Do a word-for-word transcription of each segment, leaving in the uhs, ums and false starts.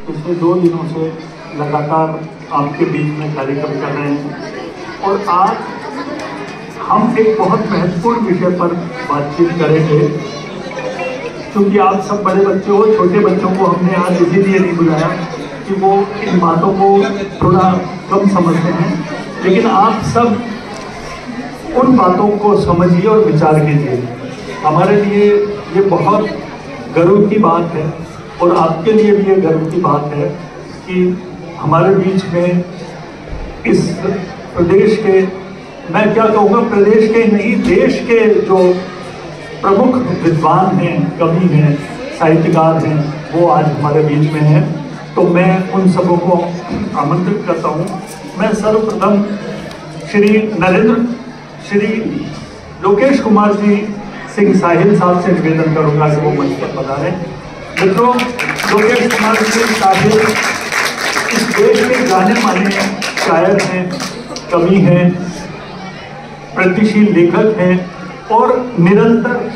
पिछले दो दिनों से लगातार आपके बीच में कार्यक्रम कर रहे हैं और आज हम एक बहुत महत्वपूर्ण विषय पर बातचीत करेंगे। क्योंकि आप सब बड़े बच्चे हो, छोटे बच्चों को हमने आज इसीलिए नहीं बुलाया कि वो इन बातों को थोड़ा कम समझते हैं, लेकिन आप सब उन बातों को समझिए और विचार कीजिए। हमारे लिए ये बहुत गर्व की बात है और आपके लिए भी ये गर्व की बात है कि हमारे बीच में इस प्रदेश के, मैं क्या कहूँगा, प्रदेश के नहीं देश के जो प्रमुख विद्वान हैं, कवि हैं, साहित्यकार हैं, वो आज हमारे बीच में हैं। तो मैं उन सबों को आमंत्रित करता हूँ। मैं सर्वप्रथम श्री नरेंद्र श्री लोकेश कुमार जी सिंह साहिल साहब से निवेदन करूँगा कि वो मंच पर पधारें। मित्रों, लोकेश कुमार सिंह साहिल इस देश के जाने माने शायर हैं, कवि हैं, प्रगतिशील लेखक हैं और निरंतर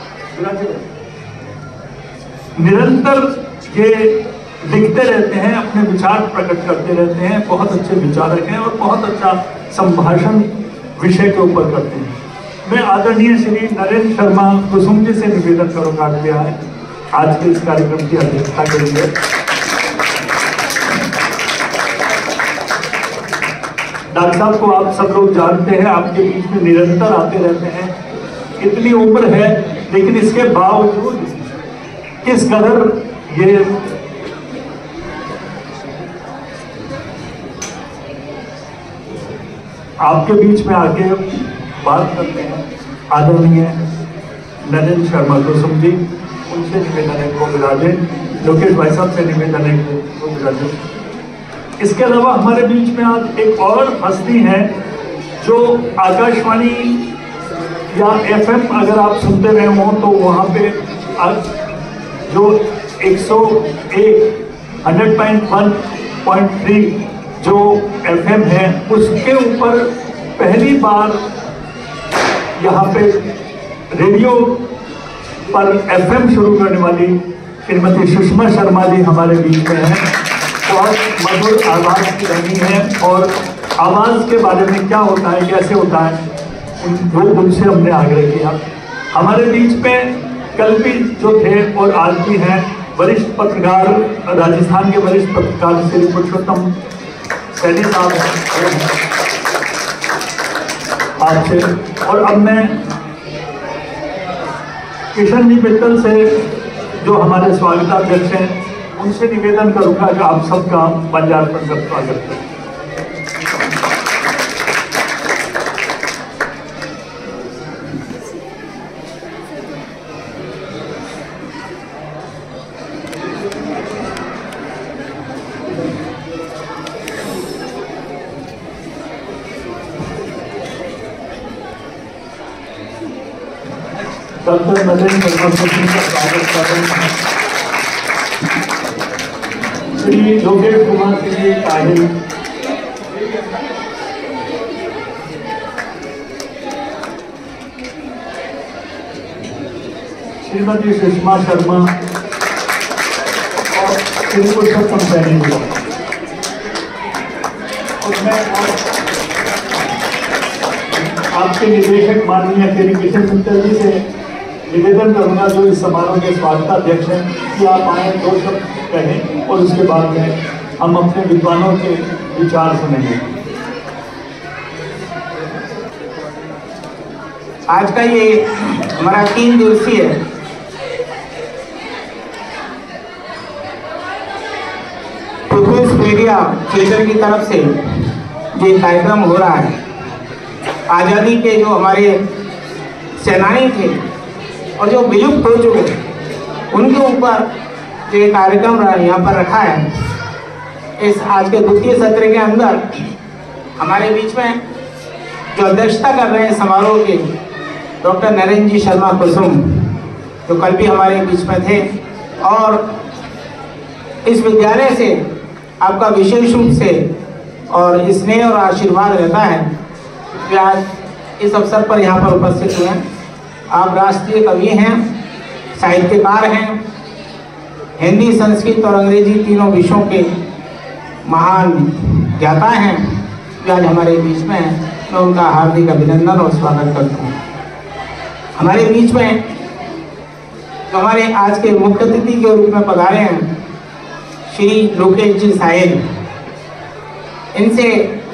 निरंतर ये लिखते रहते हैं, अपने विचार प्रकट करते रहते हैं, बहुत अच्छे विचारक हैं और बहुत अच्छा संभाषण विषय के ऊपर करते हैं। मैं आदरणीय श्री नरेंद्र शर्मा कुसुम जी से निवेदन करूंगा कि आए आज के इस कार्यक्रम की अध्यक्षता करेंगे। डॉक्टर साहब को आप सब लोग जानते हैं, आपके बीच में निरंतर आते रहते हैं। इतनी उम्र है लेकिन इसके बावजूद किस कदर ये आपके बीच में आके बात करते हैं। आदरणीय नरेंद्र शर्मा कुसुम जी, उनसे निवेदन है को विराजे। लोकेश भाई साहब से निवेदन है को विराजे। इसके अलावा हमारे बीच में आज एक और हस्ती है जो आकाशवाणी या एफएम अगर आप सुनते रहे हो तो वहाँ पे आज जो एक सौ एक hundred point one point three जो एफएम है उसके ऊपर पहली बार यहाँ पे रेडियो पर एफएम शुरू करने वाली श्रीमती सुषमा शर्मा जी हमारे बीच में हैं। बहुत मधुर आवाज़ की रही है और आवाज़ के बारे में क्या होता है, कैसे होता है, वो उनसे हमने आग्रह किया। हमारे बीच में कल भी जो थे और आज भी हैं वरिष्ठ पत्रकार, राजस्थान के वरिष्ठ पत्रकार श्री पुरुषोत्तम सैनी साहब हैं आपसे। और अब मैं किशन जी मित्तल से जो हमारे स्वागताध्यक्ष हैं उनसे निवेदन करूंगा कि आप सबका माल्यार्पण कर स्वागत करें। डॉक्टर नरेंद्र शर्मा कुसुम का स्वागत कर रहे हैं। श्री लोकेश कुमार सिंह साहिल, श्रीमती सुषमा शर्मा और श्री पुरुषोत्तम सैनी जी। और मैं आपके निदेशक माननीय श्री किशन मित्तल जी से निवेदन करूंगा जो इस समारोह के स्वागताध्यक्ष हैं कि आप आए, दो शब्द कहें और उसके बाद में हम अपने विद्वानों के विचार सुनेंगे। आज का ये हमारा तीन दिवसीय पीपुल्स मीडिया थिएटर की तरफ से जो कार्यक्रम हो रहा है, आज़ादी के जो हमारे सेनानी थे और जो विलुप्त हो चुके उनके ऊपर जो ये कार्यक्रम यहाँ पर रखा है। इस आज के द्वितीय सत्र के अंदर हमारे बीच में जो अध्यक्षता कर रहे हैं समारोह के डॉक्टर नरेंद्र जी शर्मा कुसुम, जो कल भी हमारे बीच में थे और इस विद्यालय से आपका विशेष रूप से और स्नेह और आशीर्वाद रहता है कि आज इस अवसर पर यहाँ पर उपस्थित हुए हैं। आप राष्ट्रीय कवि हैं, साहित्यकार हैं हिंदी, संस्कृत और अंग्रेजी तीनों विषयों के महान ज्ञाता हैं, जो आज हमारे बीच में हैं। मैं उनका हार्दिक अभिनंदन और स्वागत करता हूँ। हमारे बीच में जो हमारे आज के मुख्य अतिथि के रूप में पधारे हैं श्री लोकेश जी साहिल, इनसे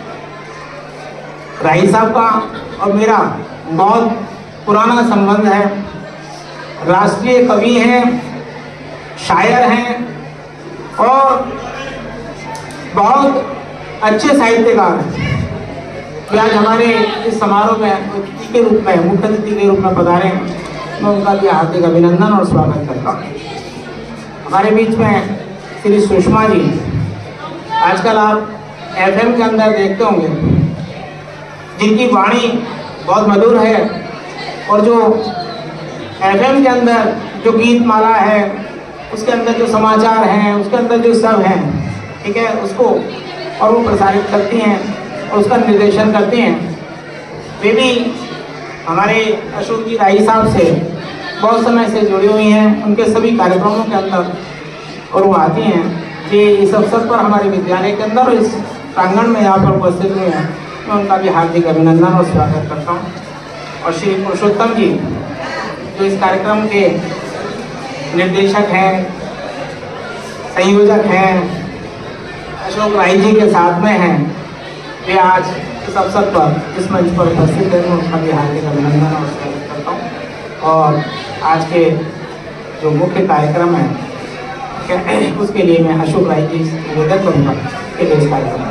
राही साहब का और मेरा बहुत पुराना संबंध है। राष्ट्रीय कवि हैं, शायर हैं और बहुत अच्छे साहित्यकार हैं। तो आज हमारे इस समारोह में अतिथि के रूप में, मुख्य अतिथि के रूप में पधारे हैं। मैं उनका भी हार्दिक अभिनंदन और स्वागत करता हूँ। हमारे बीच में श्री सुषमा जी, आजकल आप एफएम के अंदर देखते होंगे, जिनकी वाणी बहुत मधुर है और जो एफएम के अंदर जो गीत माला है, उसके अंदर जो समाचार हैं, उसके अंदर जो सब हैं, ठीक है, उसको और वो प्रसारित करती हैं और उसका निर्देशन करती हैं। वे भी हमारे अशोक जी राही साहब से बहुत समय से जुड़ी हुई हैं, उनके सभी कार्यक्रमों के अंदर, और वो आती हैं कि इस अवसर पर हमारे विद्यालय के अंदर इस प्रांगण में यहाँ पर उपस्थित हुए हैं। मैं उनका भी हार्दिक अभिनंदन और स्वागत करता हूँ। और श्री पुरुषोत्तम जी, जो इस कार्यक्रम के निर्देशक हैं, संयोजक हैं, अशोक राही जी के साथ में हैं, वे आज इस अवसर पर इस मंच पर उपस्थित हैं। मैं उनका भी हार्दिक अभिनंदन और स्वागत करता हूँ। और आज के जो मुख्य कार्यक्रम है उसके लिए मैं अशोक राही जी से निवेदन करूँगा कि इस कार्यक्रम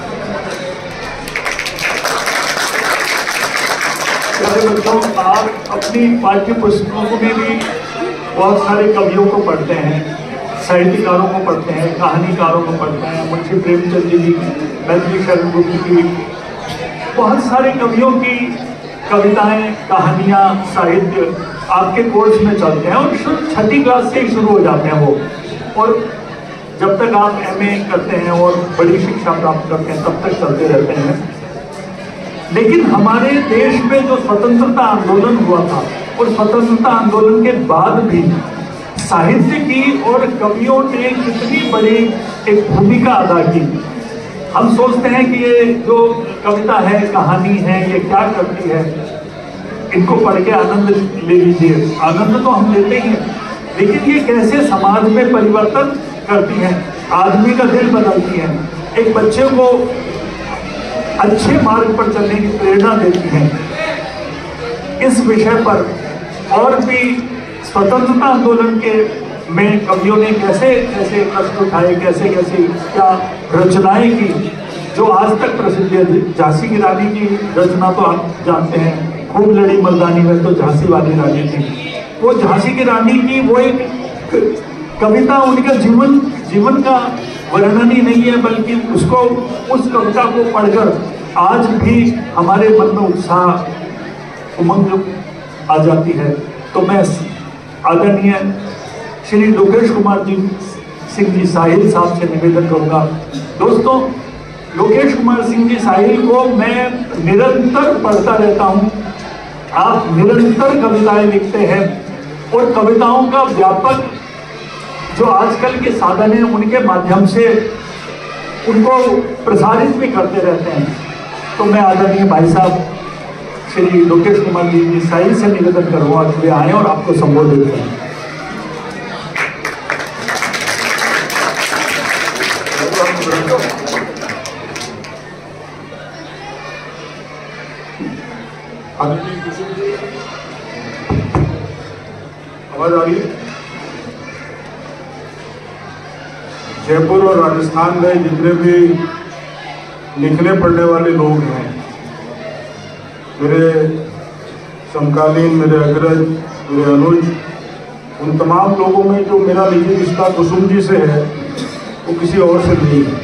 प्यारे बच्चों, आप अपनी पाठ्य पुस्तकों में भी बहुत सारे कवियों को पढ़ते हैं, साहित्यकारों को पढ़ते हैं, कहानीकारों को पढ़ते हैं। मुंशी प्रेमचंद जी की, मैथिली शरण गुप्त की, बहुत सारे कवियों की कविताएं, कहानियां, साहित्य आपके कोर्स में चलते हैं और छठी क्लास से ही शुरू हो जाते हैं वो, और जब तक आप एमए करते हैं और बड़ी शिक्षा प्राप्त करते हैं तब तक चलते रहते हैं। लेकिन हमारे देश में जो स्वतंत्रता आंदोलन हुआ था और स्वतंत्रता आंदोलन के बाद भी साहित्य की और कवियों ने कितनी बड़ी एक भूमिका अदा की। हम सोचते हैं कि ये जो कविता है, कहानी है, ये क्या करती है, इनको पढ़ के आनंद ले लीजिए। आनंद तो हम लेते ही हैं, लेकिन ये कैसे समाज में परिवर्तन करती हैं, आदमी का दिल बदलती हैं, एक बच्चे को अच्छे मार्ग पर चलने की प्रेरणा देती हैं। इस विषय पर और भी स्वतंत्रता आंदोलन के में कवियों ने कैसे कैसे कष्ट उठाए, कैसे कैसे क्या रचनाएं की, जो आज तक प्रसिद्ध है। झांसी की रानी की रचना तो आप जानते हैं, खूब लड़ी मर्दानी में तो झांसी वाली रानी थी। वो झांसी की रानी की वो एक कविता, उनका जीवन जीवन का वर्णन ही नहीं है, बल्कि उसको, उस कविता को पढ़कर आज भी हमारे मन में उत्साह, उमंग आ जाती है। तो मैं आदरणीय श्री लोकेश कुमार जी सिंह जी साहिल साहब से निवेदन करूंगा। दोस्तों, लोकेश कुमार सिंह जी साहिल को मैं निरंतर पढ़ता रहता हूं। आप निरंतर कविताएं लिखते हैं और कविताओं का व्यापक जो आजकल के साधन हैं उनके माध्यम से उनको प्रसारित भी करते रहते हैं। तो मैं आदरणीय भाई साहब श्री लोकेश कुमार जी साहिल से निवेदन करूंगा कि वे आए और आपको संबोधित करें। आवाज आ रही है? जयपुर और राजस्थान में जितने भी लिखने पढ़ने वाले लोग हैं, मेरे समकालीन, मेरे अग्रज, मेरे अनुज, उन तमाम लोगों में जो मेरा निजी रिश्ता कुसुम जी से है वो किसी और से नहीं है।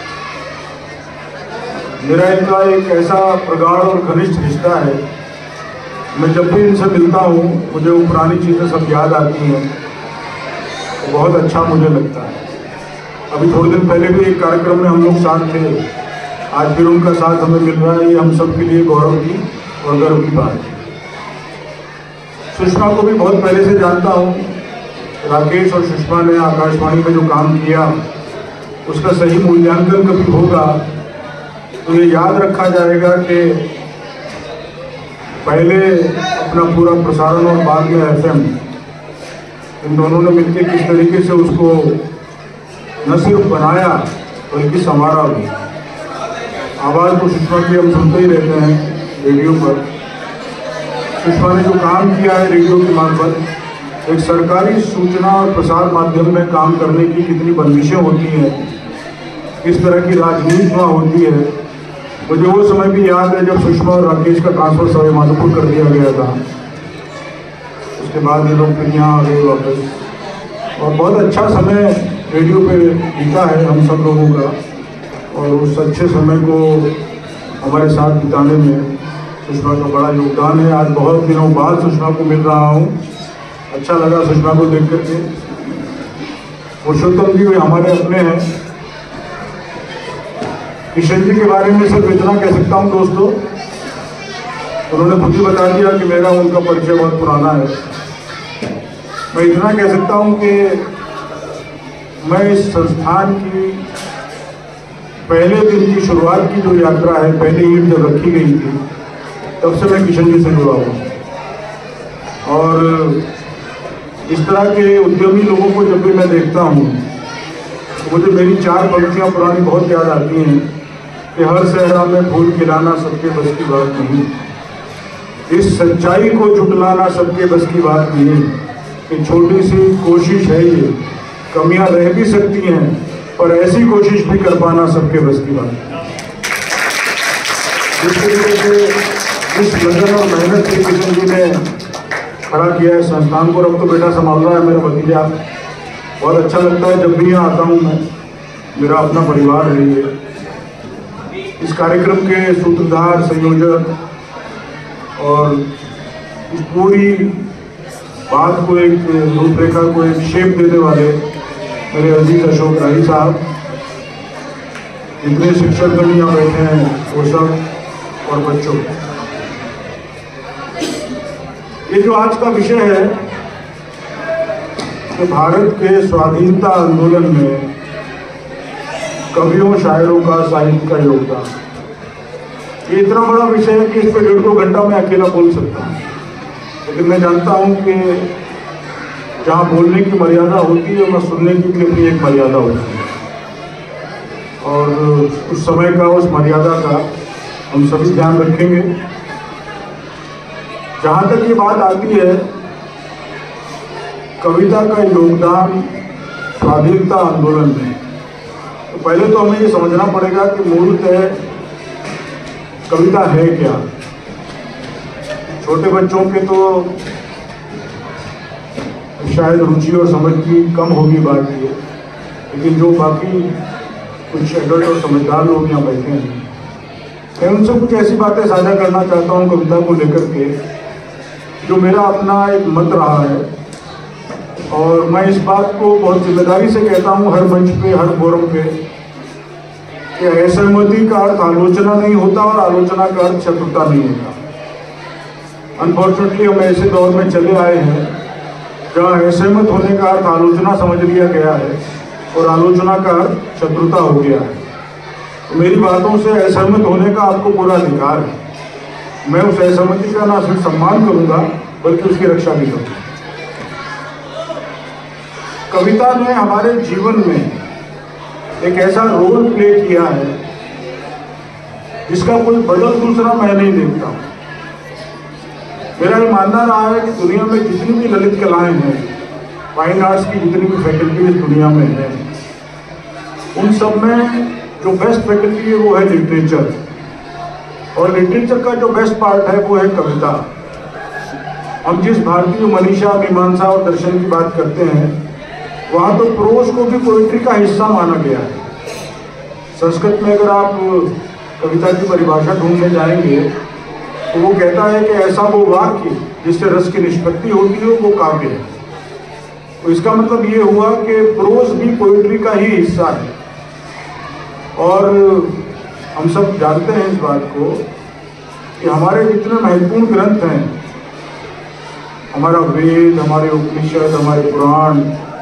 मेरा इनका एक ऐसा प्रगाढ़ और घनिष्ठ रिश्ता है, मैं जब भी इनसे मिलता हूँ मुझे वो पुरानी चीज़ें सब याद आती हैं, तो बहुत अच्छा मुझे लगता है। अभी थोड़े दिन पहले भी एक कार्यक्रम में हम लोग साथ थे, आज फिर उनका साथ हमें मिल रहा है, ये हम सब के लिए गौरव की और गर्व की बात है। सुषमा को भी बहुत पहले से जानता हूँ, राकेश और सुषमा ने आकाशवाणी में जो काम किया उसका सही मूल्यांकन कभी होगा तो ये याद रखा जाएगा कि पहले अपना पूरा प्रसारण और बाद में एफएम, इन दोनों ने मिलकर किस तरीके से उसको न सिर्फ बनाया बल्कि संवारा भी। आवाज़ तो सुषमा की हम सुनते ही रहते हैं रेडियो पर। सुषमा ने जो काम किया है रेडियो की मार्फत, एक सरकारी सूचना और प्रसार माध्यम में काम करने की कितनी बंदिशें होती हैं, किस तरह की राजनीति वहाँ होती है। मुझे वो समय भी याद है जब सुषमा और राकेश का ट्रांसफर सवाई माधोपुर कर दिया गया था। उसके बाद ये लोग फिर यहाँ आ गए वापस, और बहुत अच्छा समय रेडियो पे बीता है हम सब लोगों का। और उस अच्छे समय को हमारे साथ बिताने में सुषमा का बड़ा योगदान है। आज बहुत दिनों बाद सुषमा को मिल रहा हूँ, अच्छा लगा सुषमा को देख करके। पुरुषोत्तम जी वे हमारे अपने हैं। किशन जी के बारे में सिर्फ इतना कह सकता हूँ दोस्तों, उन्होंने खुद ही बता दिया कि मेरा उनका परिचय बहुत पुराना है। मैं इतना कह सकता हूँ कि मैं इस संस्थान की पहले दिन की शुरुआत की जो यात्रा है, पहले ईंट जब रखी गई थी तब से मैं किशन जी से जुड़ा हूँ। और इस तरह के उद्यमी लोगों को जब भी मैं देखता हूँ तो मुझे मेरी चार पंक्तियाँ पुरानी बहुत याद आती हैं कि हर सहरा में फूल खिलाना सबके बस की बात नहीं, इस सच्चाई को झुटलाना सबके बस की बात नहीं, कि छोटी सी कोशिश है ये, कमियां रह भी सकती हैं पर ऐसी कोशिश भी कर पाना सबके बस की बात नहीं। जिस तरीके से इस लगन और मेहनत से किशन जी ने खड़ा किया है संस्थान को, अब तो बेटा संभाल रहा है मेरा भतीजा। बहुत अच्छा लगता है जब भी यहाँ आता हूँ मैं, मेरा अपना परिवार है ये। इस कार्यक्रम के सूत्रधार, संयोजक और इस पूरी बात को एक रूपरेखा को एक शेप देने वाले मेरे अजीज अशोक राही साहब, जितने शिक्षकगण यहाँ बैठे हैं वो सब, और बच्चों। ये जो आज का विषय है कि भारत के स्वाधीनता आंदोलन में कवियों शायरों का, साहित्य का योगदान, ये इतना बड़ा विषय है कि इस पर डेढ़ दो घंटा मैं अकेला बोल सकता हूँ। लेकिन मैं जानता हूँ कि जहाँ बोलने की मर्यादा होती है वहाँ सुनने की भी अपनी एक मर्यादा होती है, और उस समय का, उस मर्यादा का हम सभी ध्यान रखेंगे। जहाँ तक ये बात आती है कविता का योगदान स्वाधीनता आंदोलन में, तो पहले तो हमें ये समझना पड़ेगा कि मूलतः कविता है क्या। छोटे बच्चों के तो शायद रुचि और समझ की कम होगी बात ये, लेकिन जो बाकी कुछ एडल्ट और समझदार लोग यहाँ बैठे हैं, मैं उनसे कुछ ऐसी बातें साझा करना चाहता हूँ कविता को लेकर के, जो मेरा अपना एक मत रहा है। और मैं इस बात को बहुत जिम्मेदारी से कहता हूँ हर मंच पे, हर फोरम पे, कि असहमति का अर्थ आलोचना नहीं होता और आलोचना का अर्थ शत्रुता नहीं होता। अनफॉर्चुनेटली हम ऐसे दौर में चले आए हैं जहाँ असहमत होने का अर्थ आलोचना समझ लिया गया है और आलोचना का अर्थ शत्रुता हो गया है। तो मेरी बातों से असहमत होने का आपको पूरा अधिकार है। मैं उस असहमति का ना सिर्फ सम्मान करूंगा बल्कि उसकी रक्षा भी करूंगा। कविता ने हमारे जीवन में एक ऐसा रोल प्ले किया है जिसका कोई बदल दूसरा मैं नहीं देखता। मेरा ये मानना रहा है कि दुनिया में जितनी भी ललित कलाएं हैं, फाइन आर्ट्स की जितनी भी फैकल्टीज दुनिया में है, उन सब में जो बेस्ट फैकल्टी है वो है लिटरेचर, और लिटरेचर का जो बेस्ट पार्ट है वो है कविता। हम जिस भारतीय मनीषा, मीमांसा और दर्शन की बात करते हैं वहाँ तो प्रोज को भी पोइट्री का हिस्सा माना गया है। संस्कृत में अगर आप कविता की परिभाषा ढूंढने जाएंगे तो वो कहता है कि ऐसा वो वाक्य जिससे रस की निष्पत्ति होती है वो काव्य है। तो इसका मतलब ये हुआ कि प्रोज भी पोइट्री का ही हिस्सा है। और हम सब जानते हैं इस बात को कि हमारे जितने महत्वपूर्ण ग्रंथ हैं हमारा वेद, हमारे उपनिषद, हमारे पुराण,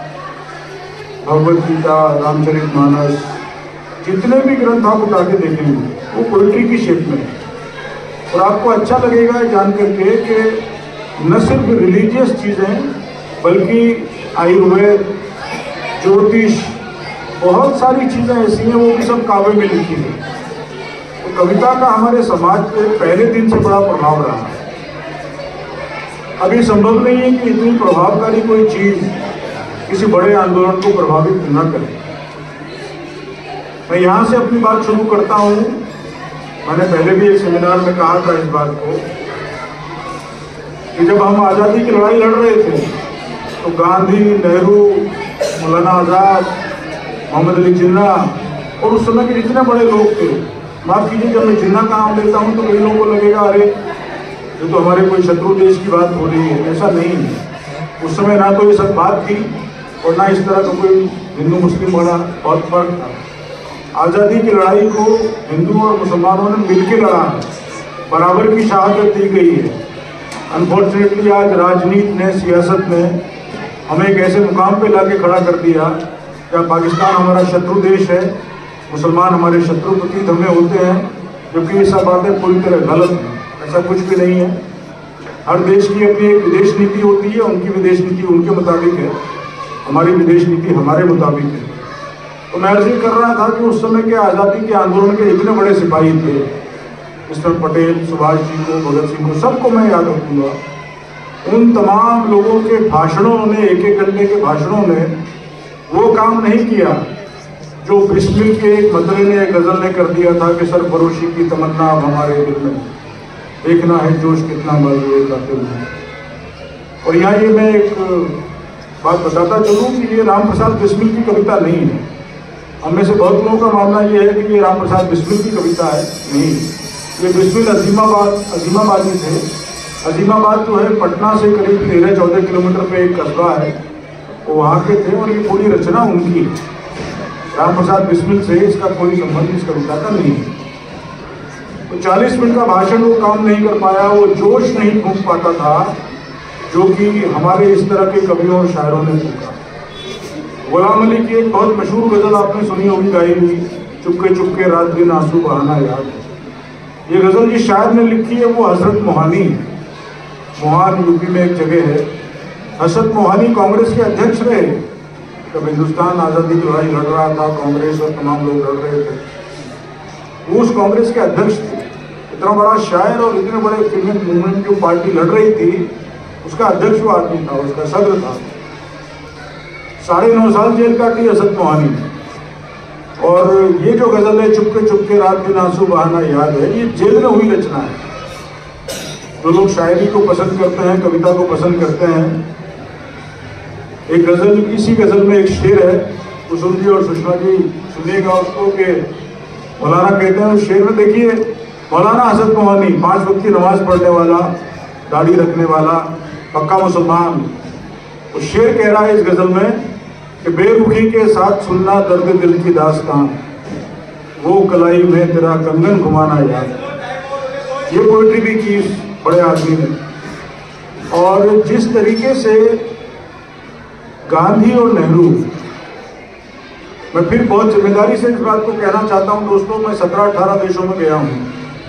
भगवद गीता, रामचरितमानस, जितने भी ग्रंथ आप उठा के देखेंगे वो पोइट्री की शेप में है। और आपको अच्छा लगेगा जान करके कि न सिर्फ रिलीजियस चीज़ें बल्कि आयुर्वेद, ज्योतिष, बहुत सारी चीज़ें ऐसी हैं वो भी सब काव्य में लिखी है। तो कविता का हमारे समाज पे पहले दिन से बड़ा प्रभाव रहा है। अभी संभव नहीं है कि इतनी प्रभावकारी कोई चीज़ किसी बड़े आंदोलन को प्रभावित न करे। मैं यहाँ से अपनी बात शुरू करता हूँ। मैंने पहले भी एक सेमिनार में कहा था इस बात को कि जब हम आज़ादी की लड़ाई लड़ रहे थे तो गांधी, नेहरू, मौलाना आज़ाद, मोहम्मद अली जिन्ना और उस समय के जितने बड़े लोग थे, माफ़ कीजिए जब मैं जिन्ना का नाम लेता हूँ तो कई लोगों को लगेगा अरे ये तो हमारे कोई शत्रु देश की बात हो रही है। ऐसा नहीं है। उस समय ना तो ये सब बात थी और ना इस तरह का कोई हिंदू मुस्लिम बड़ा बहुत फर्क था। आज़ादी की लड़ाई को हिंदू और मुसलमानों ने मिलकर लड़ा है, बराबर की शहादत दी गई है। अनफॉर्चुनेटली आज राजनीति ने, सियासत ने हमें एक ऐसे मुकाम पे लाके खड़ा कर दिया क्या पाकिस्तान हमारा शत्रु देश है, मुसलमान हमारे शत्रु प्रतीत हमें होते हैं, जबकि ये सब बातें पूरी तरह गलत हैं। ऐसा कुछ भी नहीं है। हर देश की अपनी एक विदेश नीति होती है, उनकी विदेश नीति उनके मुताबिक है, हमारी विदेश नीति हमारे मुताबिक है। तो मैं अर्ज कर रहा था कि उस समय के आज़ादी के आंदोलन के इतने बड़े सिपाही थे, इसमें पटेल, सुभाष जी को, भगत सिंह को, सबको मैं याद रखूँगा। उन तमाम लोगों के भाषणों ने, एक एक घंटे के भाषणों ने वो काम नहीं किया जो बिस्मिल के एक मतरे ने, एक गज़ल ने कर दिया था कि सरफरोशी की तमन्ना अब हमारे दिल में, देखना है जोश कितना बढ़ गया दिल में। और यहाँ ये मैं एक बात बताता चलूँ कि ये राम प्रसाद बिस्मिल की कविता नहीं है। हम में से बहुत लोगों का मानना ये है कि ये राम प्रसाद बिस्मिल की कविता है। नहीं, ये बिस्मिल अजीमाबाद अजीमाबादी थे। अजीमाबाद जो है पटना से करीब तेरह चौदह किलोमीटर पे एक कस्बा है, वो वहाँ के थे और ये पूरी रचना उनकी है। राम प्रसाद बिस्मिल से इसका कोई संबंध इस कविता का नहीं है। तो चालीस मिनट का भाषण वो काम नहीं कर पाया, वो जोश नहीं फूंक पाता था जो कि हमारे इस तरह के कवियों और शायरों ने फूंका। गुलाम अली की एक बहुत मशहूर गज़ल आपने सुनी होगी, गाई हुई, चुपके चुपके रात दिन आंसू बहाना याद है। ये गज़ल जिस शायर ने लिखी है वो हजरत मोहानी, मोहान यूपी में एक जगह है। हजरत मोहानी कांग्रेस के अध्यक्ष रहे। जब हिंदुस्तान आज़ादी की लड़ाई लड़ रहा था, कांग्रेस और तमाम लोग लड़ रहे थे, वो उस कांग्रेस के अध्यक्ष थे। इतना बड़ा शायर और इतने बड़े फीमेल मूवमेंट जो पार्टी लड़ रही थी, उसका अध्यक्ष वो आदमी था, उसका सदर था। साढ़े नौ साल जेल काटी हजरत मोहानी ने। और ये जो गज़ल है चुपके चुपके रात दिन आंसू बहाना याद है, ये जेल में हुई रचना है। जो लोग शायरी को पसंद करते हैं, कविता को पसंद करते हैं, एक गज़ल, इसी गज़ल में एक शेर है, कुसुम जी और सुषमा जी सुनिएगा उसको, कि मौलाना कहते हैं उस शेर में, देखिए मौलाना हजरत मोहानी, पाँच वक्त की नमाज पढ़ने वाला, दाढ़ी रखने वाला, पक्का मुसलमान, उस शेर कह रहा है इस गज़ल में कि बेरुखी के साथ सुनना दर्द दिल की दास्तान, वो कलाई में तेरा कंगन घुमाना याद। ये पोइट्री भी की इस बड़े आदमी ने। और जिस तरीके से गांधी और नेहरू, मैं फिर बहुत जिम्मेदारी से इस बात को कहना चाहता हूं दोस्तों, मैं सत्रह अठारह देशों में गया हूं।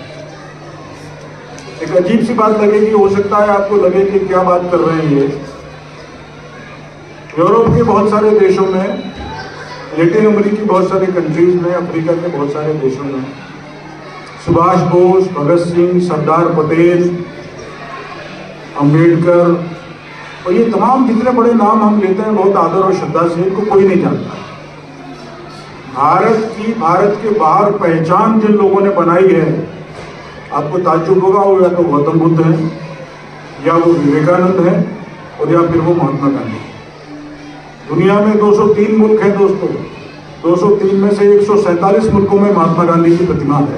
एक अजीब सी बात लगेगी, हो सकता है आपको लगे कि क्या बात कर रहे हैं ये। यूरोप के बहुत सारे देशों में, लैटिन अमेरिकी बहुत सारे कंट्रीज में, अफ्रीका के बहुत सारे देशों में सुभाष बोस, भगत सिंह, सरदार पटेल, अंबेडकर और ये तमाम जितने बड़े नाम हम लेते हैं बहुत आदर और श्रद्धा से, इनको कोई नहीं जानता। भारत की, भारत के बाहर पहचान जिन लोगों ने बनाई है, आपको ताज्जुब होगा, वो या तो गौतम बुद्ध हैं, या वो विवेकानंद हैं, और या फिर वो महात्मा गांधी। दुनिया में दो सौ तीन मुल्क हैं दोस्तों, दो सौ तीन में से एक सौ सैंतालीस मुल्कों में महात्मा गांधी की प्रतिमा है।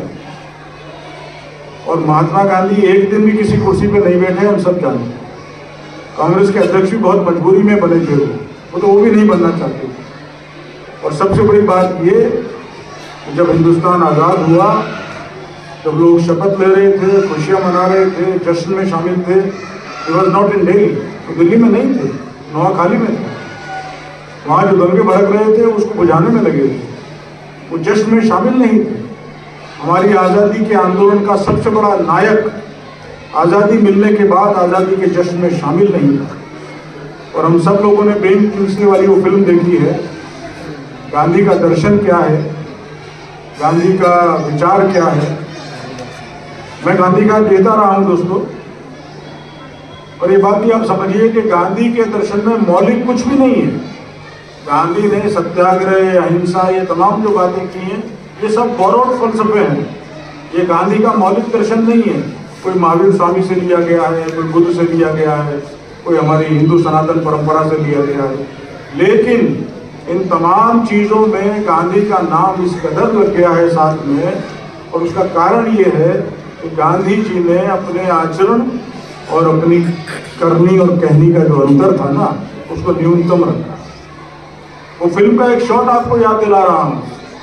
और महात्मा गांधी एक दिन भी किसी कुर्सी पे नहीं बैठे, हम सब जानते हैं। कांग्रेस के अध्यक्ष भी बहुत मजबूरी में बने थे, वो तो वो भी नहीं बनना चाहते। और सबसे बड़ी बात ये, जब हिंदुस्तान आज़ाद हुआ, जब लोग शपथ ले रहे थे, खुशियां मना रहे थे, जश्न में शामिल थे, it was not in Delhi, तो दिल्ली में नहीं थे, नोआखाली में थे। वहाँ जो दंगे भड़क रहे थे उसको बुझाने में लगे थे, वो जश्न में शामिल नहीं थे। हमारी आज़ादी के आंदोलन का सबसे बड़ा नायक आज़ादी मिलने के बाद आज़ादी के जश्न में शामिल नहीं था। और हम सब लोगों ने बेन किंग्सले वाली वो फिल्म देखी है, गांधी का दर्शन क्या है, गांधी का विचार क्या है। मैं गांधी का देता रहा हूं दोस्तों, और ये बात भी आप समझिए कि गांधी के दर्शन में मौलिक कुछ भी नहीं है। गांधी ने सत्याग्रह, अहिंसा, ये तमाम जो बातें की हैं ये सब बोरोड फलसफे हैं। ये गांधी का मौलिक दर्शन नहीं है। कोई महावीर स्वामी से लिया गया है, कोई बुद्ध से लिया गया है, कोई हमारी हिंदू सनातन परंपरा से लिया गया है। लेकिन इन तमाम चीज़ों में गांधी का नाम इस कदर लग गया है साथ में, और उसका कारण ये है कि गांधी जी ने अपने आचरण और अपनी करनी और कहनी का जो अंतर था ना, उसको न्यूनतम रखा। वो फिल्म का एक शॉट आपको याद दिला रहा हूँ।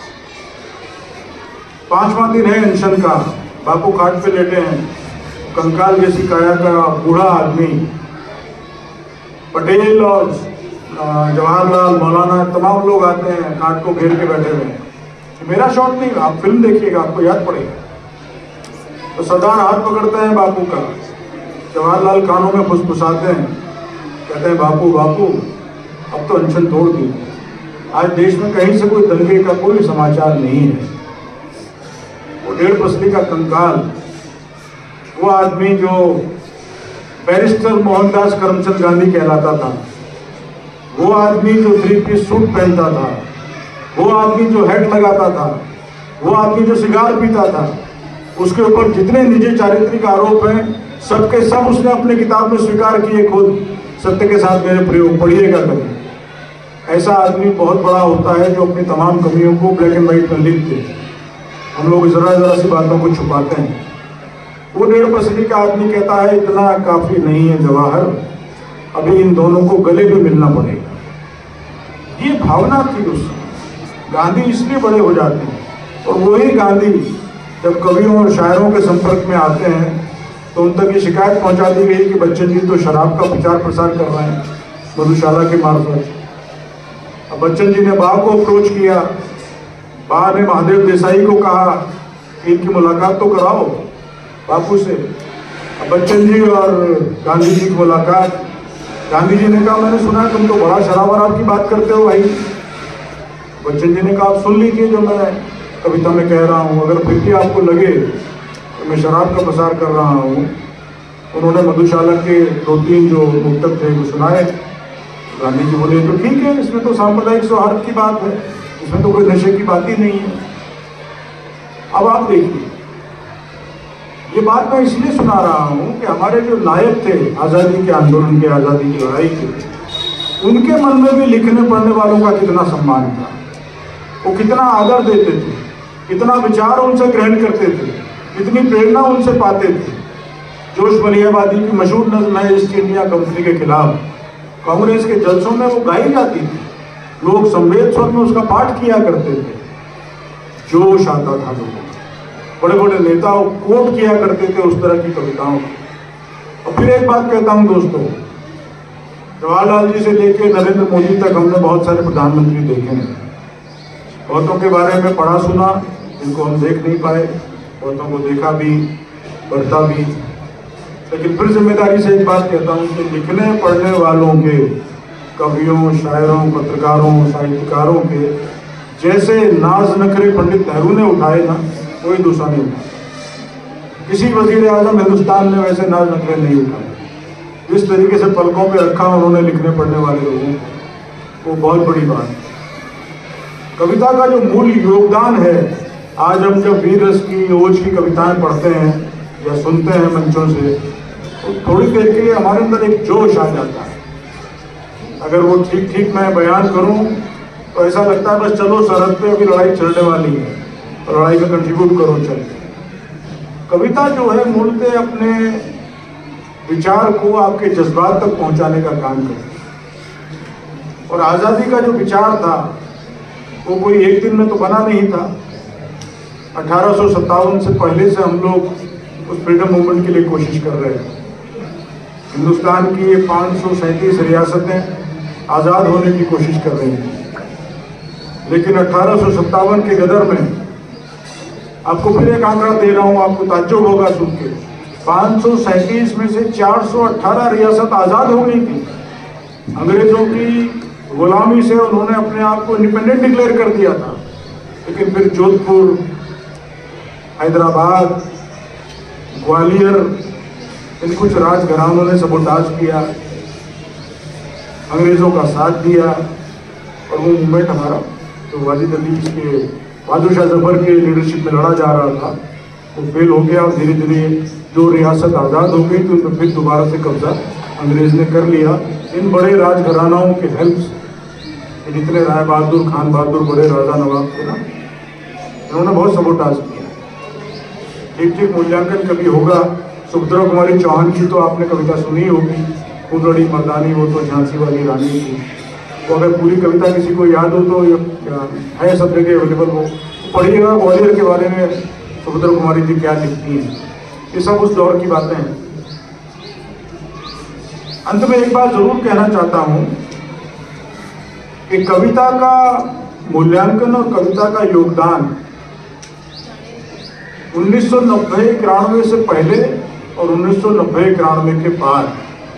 पांचवा दिन है अनशन का, बापू खाट पे लेटे हैं, कंकाल जैसी काया का बूढ़ा आदमी, पटेल और जवाहरलाल, मौलाना, तमाम लोग आते हैं, खाट को घेर के बैठे हुए हैं। मेरा शॉट नहीं, आप फिल्म देखिएगा, आपको याद पड़ेगा। तो सरदार हाथ पकड़ते हैं बापू का, जवाहरलाल कानों में फुसफुसाते हैं, कहते हैं बापू बापू अब तो अनशन तोड़ दी। आज देश में कहीं से कोई दंगे का कोई समाचार नहीं है। वो डेढ़ पसली का कंकाल, वो आदमी जो बैरिस्टर मोहनदास करमचंद गांधी कहलाता था, वो आदमी जो थ्री पीस सूट पहनता था, वो आदमी जो हैट लगाता था, वो आदमी जो सिगार पीता था, उसके ऊपर जितने निजी चारित्रिक आरोप हैं सबके सब उसने अपने किताब में स्वीकार किए खुद। सत्य के साथ मेरे प्रयोग पढ़िएगा कभी। ऐसा आदमी बहुत बड़ा होता है जो अपनी तमाम कमियों को ब्लैक एंड व्हाइट में लिख दे। हम लोग जरा जरा सी बातों को छुपाते हैं। वो डेढ़ पसली का आदमी कहता है इतना काफी नहीं है जवाहर, अभी इन दोनों को गले भी मिलना पड़ेगा। ये भावना थी उस गांधी इसलिए बड़े हो जाते हैं। और वही गांधी जब कवियों और शायरों के संपर्क में आते हैं तो उन तक ये शिकायत पहुंचा दी गई कि बच्चन जी तो शराब का प्रचार प्रसार कर रहे हैं मधुशाला के मार्फत। अब बच्चन जी ने बा को अप्रोच किया, बा ने महादेव देसाई को कहा कि इनकी मुलाकात तो कराओ बापू से। अब बच्चन जी और गांधी जी की मुलाकात, गांधी जी ने कहा मैंने सुना तुम तो बड़ा शराब वराब की बात करते हो भाई। बच्चन जी ने कहा आप सुन लीजिए जो मैं कविता में कह रहा हूँ, अगर फिर भी आपको लगे तो मैं शराब का प्रसार कर रहा हूँ। उन्होंने मधुशाला के दो तीन जो मुक्तक थे वो सुनाए। गांधी जी बोले तो ठीक है, इसमें तो सांप्रदायिक सौहार्द की बात है, इसमें तो कोई नशे की बात ही नहीं है। अब आप देखिए, ये बात मैं इसलिए सुना रहा हूँ कि हमारे जो नायक थे आज़ादी के आंदोलन के, आज़ादी की लड़ाई के, उनके मन में भी लिखने पढ़ने वालों का कितना सम्मान था, वो कितना आदर देते थे, कितना विचार उनसे ग्रहण करते थे, कितनी प्रेरणा उनसे पाते थे। जोश मलियाबादी की मशहूर नज़्म है ईस्ट इंडिया कंपनी के खिलाफ, कांग्रेस के जलसों में वो गाई जाती थी, लोग संवेद स्वर में उसका पाठ किया करते थे। जोश आता था लोगों, बड़े बड़े नेता कोट किया करते थे उस तरह की कविताओं। और फिर एक बात कहता हूँ दोस्तों, जवाहरलाल जी से लेकर नरेंद्र मोदी तक हमने बहुत सारे प्रधानमंत्री देखे हैं। बहुतों के बारे में पढ़ा सुना, जिनको हम देख नहीं पाए, बहुतों को देखा भी, पढ़ता भी। लेकिन फिर जिम्मेदारी से एक बात कहता हूँ कि लिखने पढ़ने वालों के, कवियों, शायरों, पत्रकारों, साहित्यकारों के जैसे नाज नखरे पंडित नेहरू ने उठाए ना, कोई दूसरा नहीं उठाया। किसी वजीर आजम हिंदुस्तान ने वैसे नाज नखरे नहीं उठाए। जिस तरीके से पलकों पे रखा उन्होंने लिखने पढ़ने वाले लोगों को, वो बहुत बड़ी बात है। कविता का जो मूल योगदान है, आज हम जब वीर रस की, ओज की कविताएं पढ़ते हैं या सुनते हैं मंचों से, तो थोड़ी देर के लिए हमारे अंदर एक जोश आ जाता है। अगर वो ठीक ठीक मैं बयान करूं तो ऐसा लगता है बस चलो सरहद पे अभी लड़ाई चलने वाली है, तो लड़ाई में कंट्रीब्यूट करो चल। कविता जो है मूलतः अपने विचार को आपके जज्बात तक पहुंचाने का काम करती है। और आज़ादी का जो विचार था वो कोई एक दिन में तो बना नहीं था। अठारह सौ सत्तावन से पहले से हम लोग उस फ्रीडम मूवमेंट के लिए कोशिश कर रहे हैं। हिंदुस्तान की ये पाँच सौ सैंतीस रियासतें आज़ाद होने की कोशिश कर रही हैं, लेकिन अठारह सौ सत्तावन के गदर में, आपको फिर एक आंकड़ा दे रहा हूँ, आपको ताज्जुब होगा सुन के, पाँच सौ सैंतीस में से चार सौ अठारह रियासत आज़ाद हो गई थी। अंग्रेजों की गुलामी से उन्होंने अपने आप को इंडिपेंडेंट डिक्लेयर कर दिया था, लेकिन फिर जोधपुर, हैदराबाद, ग्वालियर, इन कुछ राजघरानों ने सबोटाज किया, अंग्रेजों का साथ दिया, और वो मूवमेंट हमारा तो वाजिद अली के बहादुर शाह जफर के लीडरशिप में लड़ा जा रहा था, वो फेल हो गया। और धीरे धीरे जो रियासत आज़ाद हो गई तो उनमें फिर दोबारा से कब्जा अंग्रेज ने कर लिया। इन बड़े राजघरानाओं के हेल्प से, जितने राय बहादुर, खान बहादुर, बड़े राजा नवाब थे ना, इन्होंने बहुत सबोटाज किया। ठीक ठीक मूल्यांकन कभी होगा। सुभद्रा कुमारी चौहान की तो आपने कविता सुनी होगी, फूलड़ी मर्दानी, वो तो झांसी वाली रानी थी। तो अगर पूरी कविता किसी को याद हो तो ये है सब जगह अवेलेबल, हो पढ़िएगा ग्वालियर के बारे में सुभद्रा कुमारी जी क्या लिखती हैं। ये सब उस दौर की बातें हैं। अंत में एक बात जरूर कहना चाहता हूं कि कविता का मूल्यांकन और कविता का योगदान उन्नीस सौ नब्बे इक्यानवे से पहले और उन्नीस सौ नब्बे इक्यानवे के बाद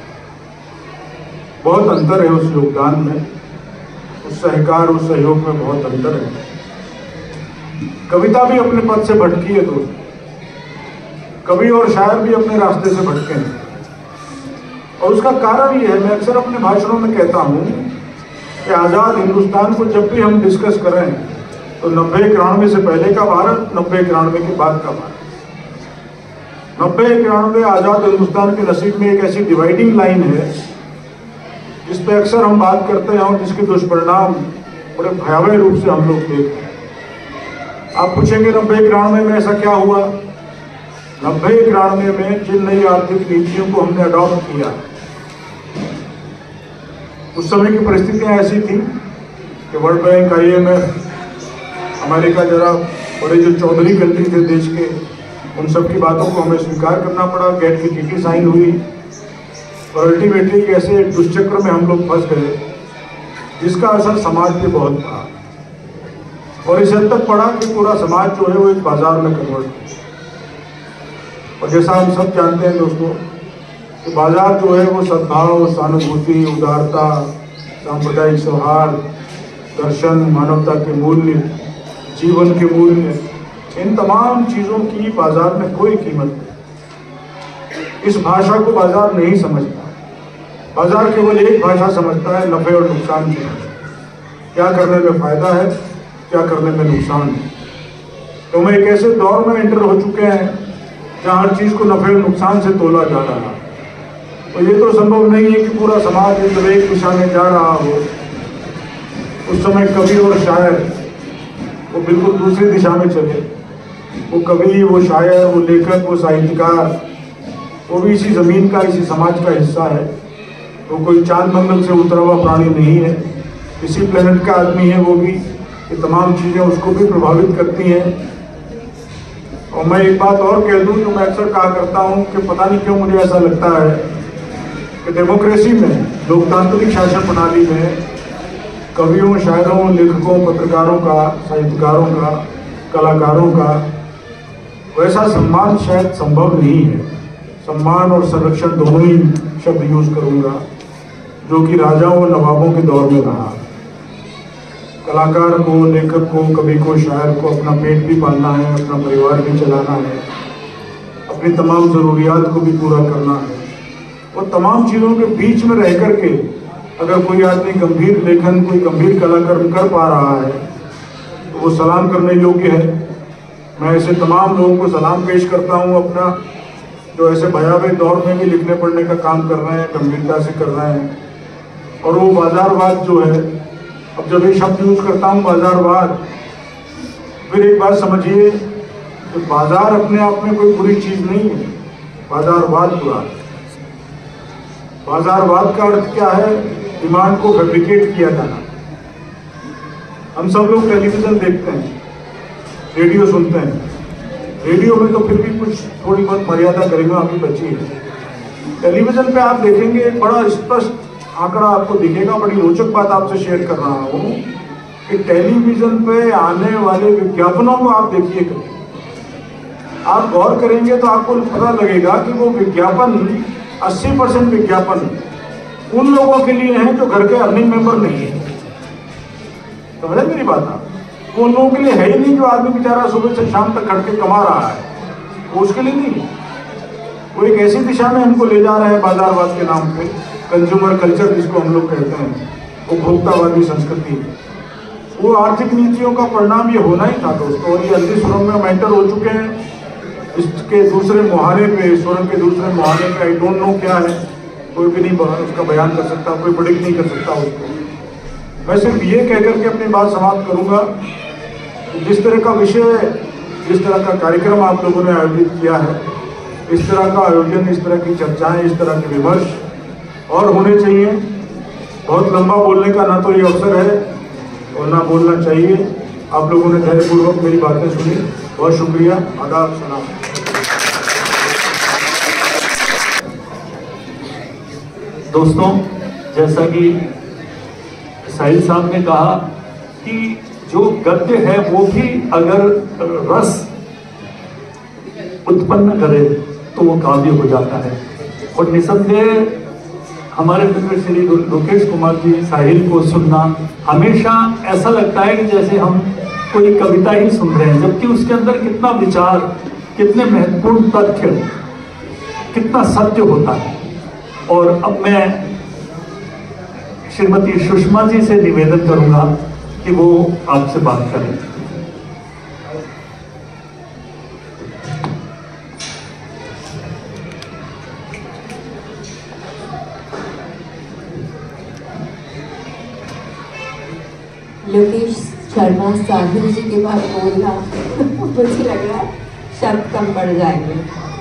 बहुत अंतर है। उस योगदान में, उस सहकार, उस सहयोग में बहुत अंतर है। कविता भी अपने पद से भटकी है दोस्त, कवि और शायर भी अपने रास्ते से भटके हैं, और उसका कारण ये है, मैं अक्सर अपने भाषणों में कहता हूं कि आज़ाद हिंदुस्तान को जब भी हम डिस्कस करें तो नब्बे इक्यानवे से पहले का भारत, नब्बे इक्यानवे के बाद का भारत। नब्बे इक्यानवे आज़ाद हिंदुस्तान के नसीब में एक ऐसी डिवाइडिंग लाइन है जिस पे अक्सर हम बात करते हैं और जिसके दुष्परिणाम बड़े भयावह रूप से हम लोग देखते हैं। आप पूछेंगे नब्बे इक्यानवे में ऐसा क्या हुआ? नब्बे इक्यानवे में जिन नई आर्थिक नीतियों को हमने अडॉप्ट किया, उस समय की परिस्थितियां ऐसी थी कि world bank, I M F, America जरा बड़े जो चौधरी कंट्री थे देश के, उन सब की बातों को हमें स्वीकार करना पड़ा। गेट की चिट्ठी साइन हुई और अल्टीमेटली ऐसे एक दुष्चक्र में हम लोग फंस गए जिसका असर समाज पे बहुत पड़ा, और इस हद तक पड़ा कि पूरा समाज जो है वो एक बाजार में कन्वर्ट हो। और जैसा हम सब जानते हैं दोस्तों कि बाजार जो है वो सद्भाव, सहानुभूति, उदारता, सांप्रदायिक सौहार्द, दर्शन, मानवता के मूल्य, जीवन के मूल्य, इन तमाम चीज़ों की बाजार में कोई कीमत नहीं। इस भाषा को बाजार नहीं समझता। बाजार केवल एक भाषा समझता है, नफे और नुकसान की। क्या करने में फायदा है, क्या करने में नुकसान है। तो हम एक ऐसे दौर में एंटर हो चुके हैं जहाँ हर चीज़ को नफे और नुकसान से तोला जा रहा है। तो ये तो संभव नहीं है कि पूरा समाज जब एक दिशा में जा रहा हो, उस समय कवि और शायर वो बिल्कुल दूसरी दिशा में चले। वो कवि, वो शायर, वो लेखक, वो साहित्यकार, वो भी इसी ज़मीन का, इसी समाज का हिस्सा है। वो कोई चांद मंगल से उतरा हुआ प्राणी नहीं है, इसी प्लेनेट का आदमी है वो भी। ये तमाम चीज़ें उसको भी प्रभावित करती हैं। और मैं एक बात और कह दूं, तो मैं अक्सर कहा करता हूं कि पता नहीं क्यों मुझे ऐसा लगता है कि डेमोक्रेसी में, लोकतांत्रिक शासन प्रणाली में कवियों, शायरों, लेखकों, पत्रकारों का, साहित्यकारों का, कलाकारों का वैसा सम्मान शायद संभव नहीं है। सम्मान और संरक्षण दोनों ही शब्द यूज करूंगा जो कि राजाओं और नवाबों के दौर में रहा। कलाकार को, लेखक को, कवि को, शायर को अपना पेट भी पालना है, अपना परिवार भी चलाना है, अपनी तमाम ज़रूरियात को भी पूरा करना है। और तमाम चीज़ों के बीच में रह कर के अगर कोई आदमी गंभीर लेखन, कोई गंभीर कलाकर्म कर पा रहा है तो वो सलाम करने योग्य है। मैं ऐसे तमाम लोगों को सलाम पेश करता हूँ अपना, जो ऐसे भयावह दौर में भी लिखने पढ़ने का काम कर रहे हैं, गंभीरता से कर रहे हैं। और वो बाजारवाद जो है, अब जब ये शब्द यूज करता हूँ बाजारवाद, फिर एक बात समझिए कि बाजार अपने आप में कोई बुरी चीज़ नहीं है, बाजारवाद बुरा है। बाजारवाद का अर्थ क्या है? डिमांड को फैब्रिकेट किया जाना। हम सब लोग टेलीविज़न देखते हैं, रेडियो सुनते हैं। रेडियो में तो फिर भी कुछ थोड़ी बहुत मर्यादा करेंगे, अभी बची है। टेलीविजन पे आप देखेंगे एक बड़ा स्पष्ट आंकड़ा आपको दिखेगा। बड़ी रोचक बात आपसे शेयर कर रहा हूँ कि टेलीविजन पे आने वाले विज्ञापनों को आप देखिए, कभी आप गौर करेंगे तो आपको पता लगेगा कि वो विज्ञापन अस्सी परसेंट विज्ञापन उन लोगों के लिए हैं जो घर के अर्निंग मेंबर नहीं है। समझे मेरी बात आप? उन लोगों के लिए है ही नहीं जो आदमी बेचारा सुबह से शाम तक खट के कमा रहा है, वो उसके लिए नहीं। वो एक ऐसी दिशा में हमको ले जा रहे हैं बाजारवाद के नाम पे, कंज्यूमर कल्चर जिसको हम लोग कहते हैं, उपभोक्तावादी संस्कृति। वो आर्थिक नीतियों का परिणाम ये होना ही था दोस्तों, और ये अंधी सुरंग में मेंटर हो चुके हैं। इसके दूसरे मुहाने पे, सुरंग के दूसरे मुहाने पे आई डोंट नो क्या है, कोई भी नहीं उसका बयान कर सकता, कोई प्रेडिक्ट नहीं कर सकता उसको। मैं सिर्फ ये कह करके अपनी बात समाप्त करूंगा, जिस तरह का विषय, जिस तरह का कार्यक्रम आप लोगों ने आयोजित किया है, इस तरह का आयोजन, इस तरह की चर्चाएं, इस तरह के विमर्श और होने चाहिए। बहुत लंबा बोलने का ना तो ये अवसर है और ना बोलना चाहिए। आप लोगों ने धैर्यपूर्वक मेरी बातें सुनी, बहुत शुक्रिया। आदाब, सलाम। दोस्तों, जैसा कि साहिल साहब ने कहा कि जो गद्य है वो भी अगर रस उत्पन्न करे तो वो काव्य हो जाता है। और निसंदेह हमारे मित्र श्री लोकेश कुमार जी साहिल को सुनना हमेशा ऐसा लगता है कि जैसे हम कोई कविता ही सुन रहे हैं, जबकि उसके अंदर कितना विचार, कितने महत्वपूर्ण तथ्य, कितना सत्य होता है। और अब मैं श्रीमती सुषमा जी से निवेदन करूंगा कि वो आपसे बात करें। लोकेश शर्मा साहिल जी के बाद बोलना मुझे लग रहा है शब्द कम पड़ जाएंगे।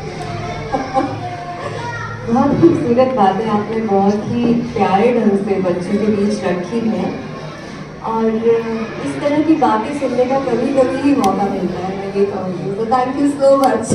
बहुत खूबसूरत बातें आपने बहुत ही प्यारे ढंग से बच्चों के बीच रखी हैं, और इस तरह की बातें सुनने का कभी कभी ही मौका मिलता है, मैं ये कहूँगी। तो थैंक यू सो मच।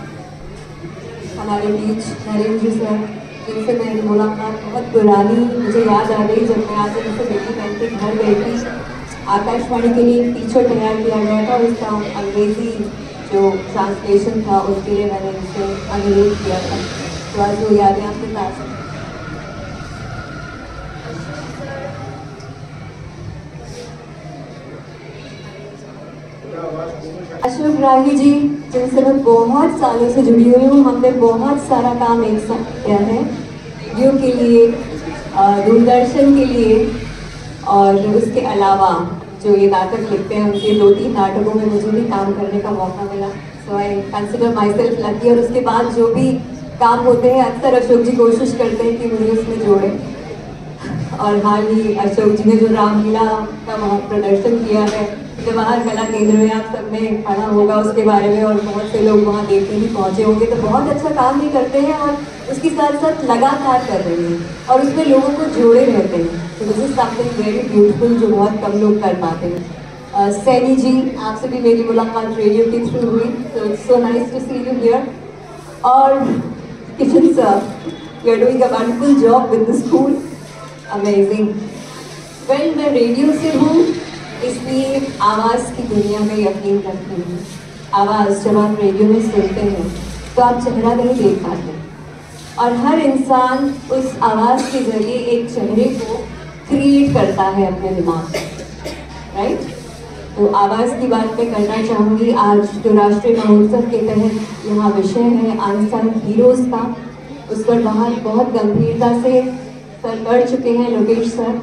हमारे बीच नरेंद्र सर, जिनसे मेरी मुलाकात बहुत पुरानी मुझे याद आ गई, जब मैं आज उनसे बेटी बहन के घर गई थी। आकाशवाणी के लिए एक टीचर तैयार किया गया था, उसका अंग्रेजी जो ट्रांसलेशन था उसके लिए मैंने उनसे अनुरोध किया था। तो आज वो यादें आपके पास हैं। अशोक राही जी, जिनसे मैं बहुत सालों से जुड़ी हुई हूँ, हमने बहुत सारा काम एक साथ किया है, रेडियो के लिए, दूरदर्शन के लिए, और उसके अलावा जो ये नाटक लिखते हैं उनके दो तीन नाटकों में मुझे भी काम करने का मौका मिला। So I consider myself lucky. और उसके बाद जो भी काम होते हैं अक्सर अशोक जी कोशिश करते हैं कि मुझे उसमें जोड़ें। और हाल ही अशोक जी ने जो रामलीला का वहाँ प्रदर्शन किया है जवाहर कला केंद्र में, आप सबने पढ़ा होगा उसके बारे में, और बहुत से लोग वहाँ देखने भी पहुँचे होंगे। तो बहुत अच्छा काम भी करते हैं और उसके साथ साथ लगातार कर रहे हैं और उसमें लोगों को जोड़े रहते हैं। तो this is something very beautiful जो बहुत कम लोग कर पाते हैं। uh, सैनी जी, आपसे भी मेरी मुलाकात रेडियो के थ्रू हुई, तो it's so nice to see you here. और Kishan sir, you are doing a wonderful job with the school, amazing. Well, मैं रेडियो से हूँ, इसलिए आवाज़ की दुनिया में यकीन रखती हूँ। आवाज़ जब आप रेडियो में सुनते हैं तो आप चेहरा नहीं देख पाते, और हर इंसान उस आवाज़ के जरिए एक चेहरे को क्रिएट करता है अपने दिमाग में, राइट। तो आवाज़ की बात मैं करना चाहूँगी। आज जो राष्ट्रीय महोत्सव के तहत यहाँ विषय है अनसंग हीरोज़ का, उस पर बहुत बहुत गंभीरता से सर कर चुके हैं लोकेश सर।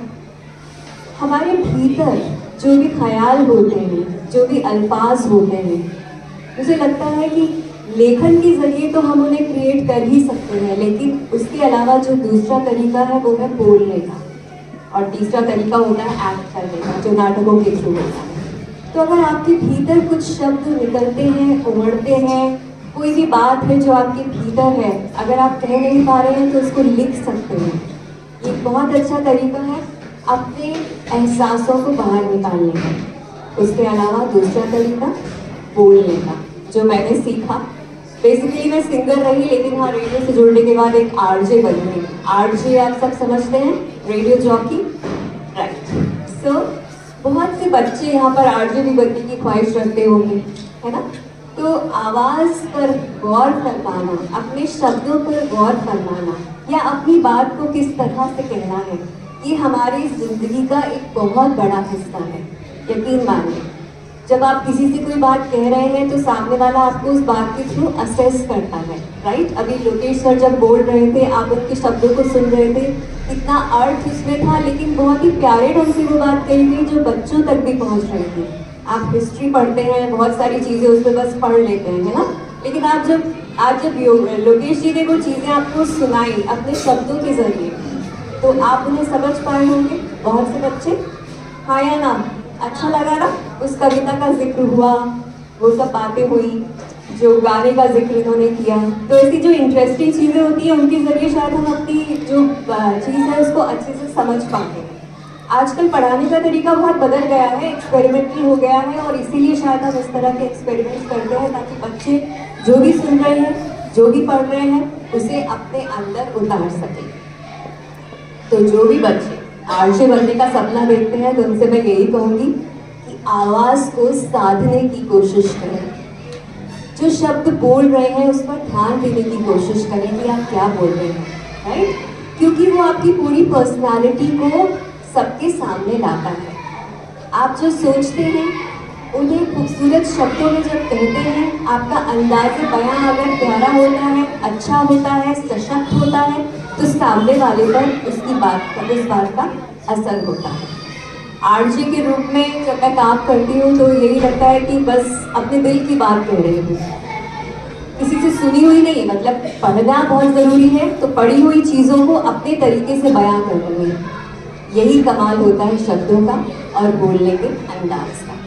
हमारे भीतर जो भी ख्याल होते हैं, जो भी अल्फाज होते हैं, मुझे लगता है कि लेखन के जरिए तो हम उन्हें क्रिएट कर ही सकते हैं, लेकिन उसके अलावा जो दूसरा तरीका है वो है बोलने का, और तीसरा तरीका होता है एक्ट करने का, जो नाटकों के थ्रू होता है। तो अगर आपके भीतर कुछ शब्द निकलते हैं, उमड़ते हैं, कोई भी बात है जो आपके भीतर है, अगर आप कह नहीं पा रहे हैं तो उसको लिख सकते हैं। ये बहुत अच्छा तरीका है अपने एहसासों को बाहर निकालने का। उसके अलावा दूसरा तरीका बोलने का, जो मैंने सीखा बेसिकली मैं सिंगर रही, लेकिन हाँ रेडियो से जुड़ने के बाद एक आरजे बन गई। आरजे आप सब समझते हैं, रेडियो जॉकी, राइट। सो बहुत से बच्चे यहाँ पर आरजे भी बनने की ख्वाहिश रखते होंगे, है ना। तो आवाज़ पर गौर कर पाना, अपने शब्दों पर गौर फरमाना या अपनी बात को किस तरह से कहना है, ये हमारी ज़िंदगी का एक बहुत बड़ा हिस्सा है। यकीन मानिए, जब आप किसी से कोई बात कह रहे हैं तो सामने वाला आपको उस बात के थ्रू असेस करता है, राइट। अभी लोकेश सर जब बोल रहे थे, आप उनके शब्दों को सुन रहे थे, इतना अर्थ उसमें था, लेकिन बहुत ही प्यारे ढंग से वो बात कही गई जो बच्चों तक भी पहुंच रही थी। आप हिस्ट्री पढ़ते हैं, बहुत सारी चीज़ें उसमें बस पढ़ लेते हैं, है ना, लेकिन आप जब आज जब लोकेश जी ने वो चीज़ें आपको सुनाई अपने शब्दों के जरिए, तो आप उन्हें समझ पाए होंगे। बहुत से बच्चे, हाँ या ना, अच्छा लगा ना, उस कविता का जिक्र हुआ, वो सब बातें हुई, जो गाने का जिक्र इन्होंने किया। तो ऐसी जो इंटरेस्टिंग चीज़ें होती हैं उनके ज़रिए शायद हम अपनी जो चीज़ है उसको अच्छे से समझ पाते हैं। आजकल पढ़ाने का तरीका बहुत बदल गया है, एक्सपेरिमेंटल हो गया है, और इसीलिए शायद हम इस तरह के एक्सपेरिमेंट्स करते हैं ताकि बच्चे जो भी सुन रहे हैं, जो भी पढ़ रहे हैं, उसे अपने अंदर उतार सकें। तो जो भी बच्चे आरजे बनने का सपना देखते हैं, तो उनसे मैं यही कहूँगी कि आवाज़ को साधने की कोशिश करें। जो शब्द बोल रहे हैं उस पर ध्यान देने की कोशिश करें कि आप क्या बोल रहे हैं, राइट, क्योंकि वो आपकी पूरी पर्सनालिटी को सबके सामने लाता है। आप जो सोचते हैं उन्हें खूबसूरत शब्दों में जब कहते हैं, आपका अंदाज़ बयां अगर प्यारा होता है, अच्छा होता है, सशक्त होता है, तो सामने वाले पर उसकी बात का उस बात का असर होता है। आरजे के रूप में जब मैं काम करती हूँ तो यही लगता है कि बस अपने दिल की बात कह रही हूँ, किसी से सुनी हुई नहीं। मतलब पढ़ना बहुत ज़रूरी है, तो पढ़ी हुई चीज़ों को अपने तरीके से बयां कर रही है। यही कमाल होता है शब्दों का और बोलने के अंदाज का।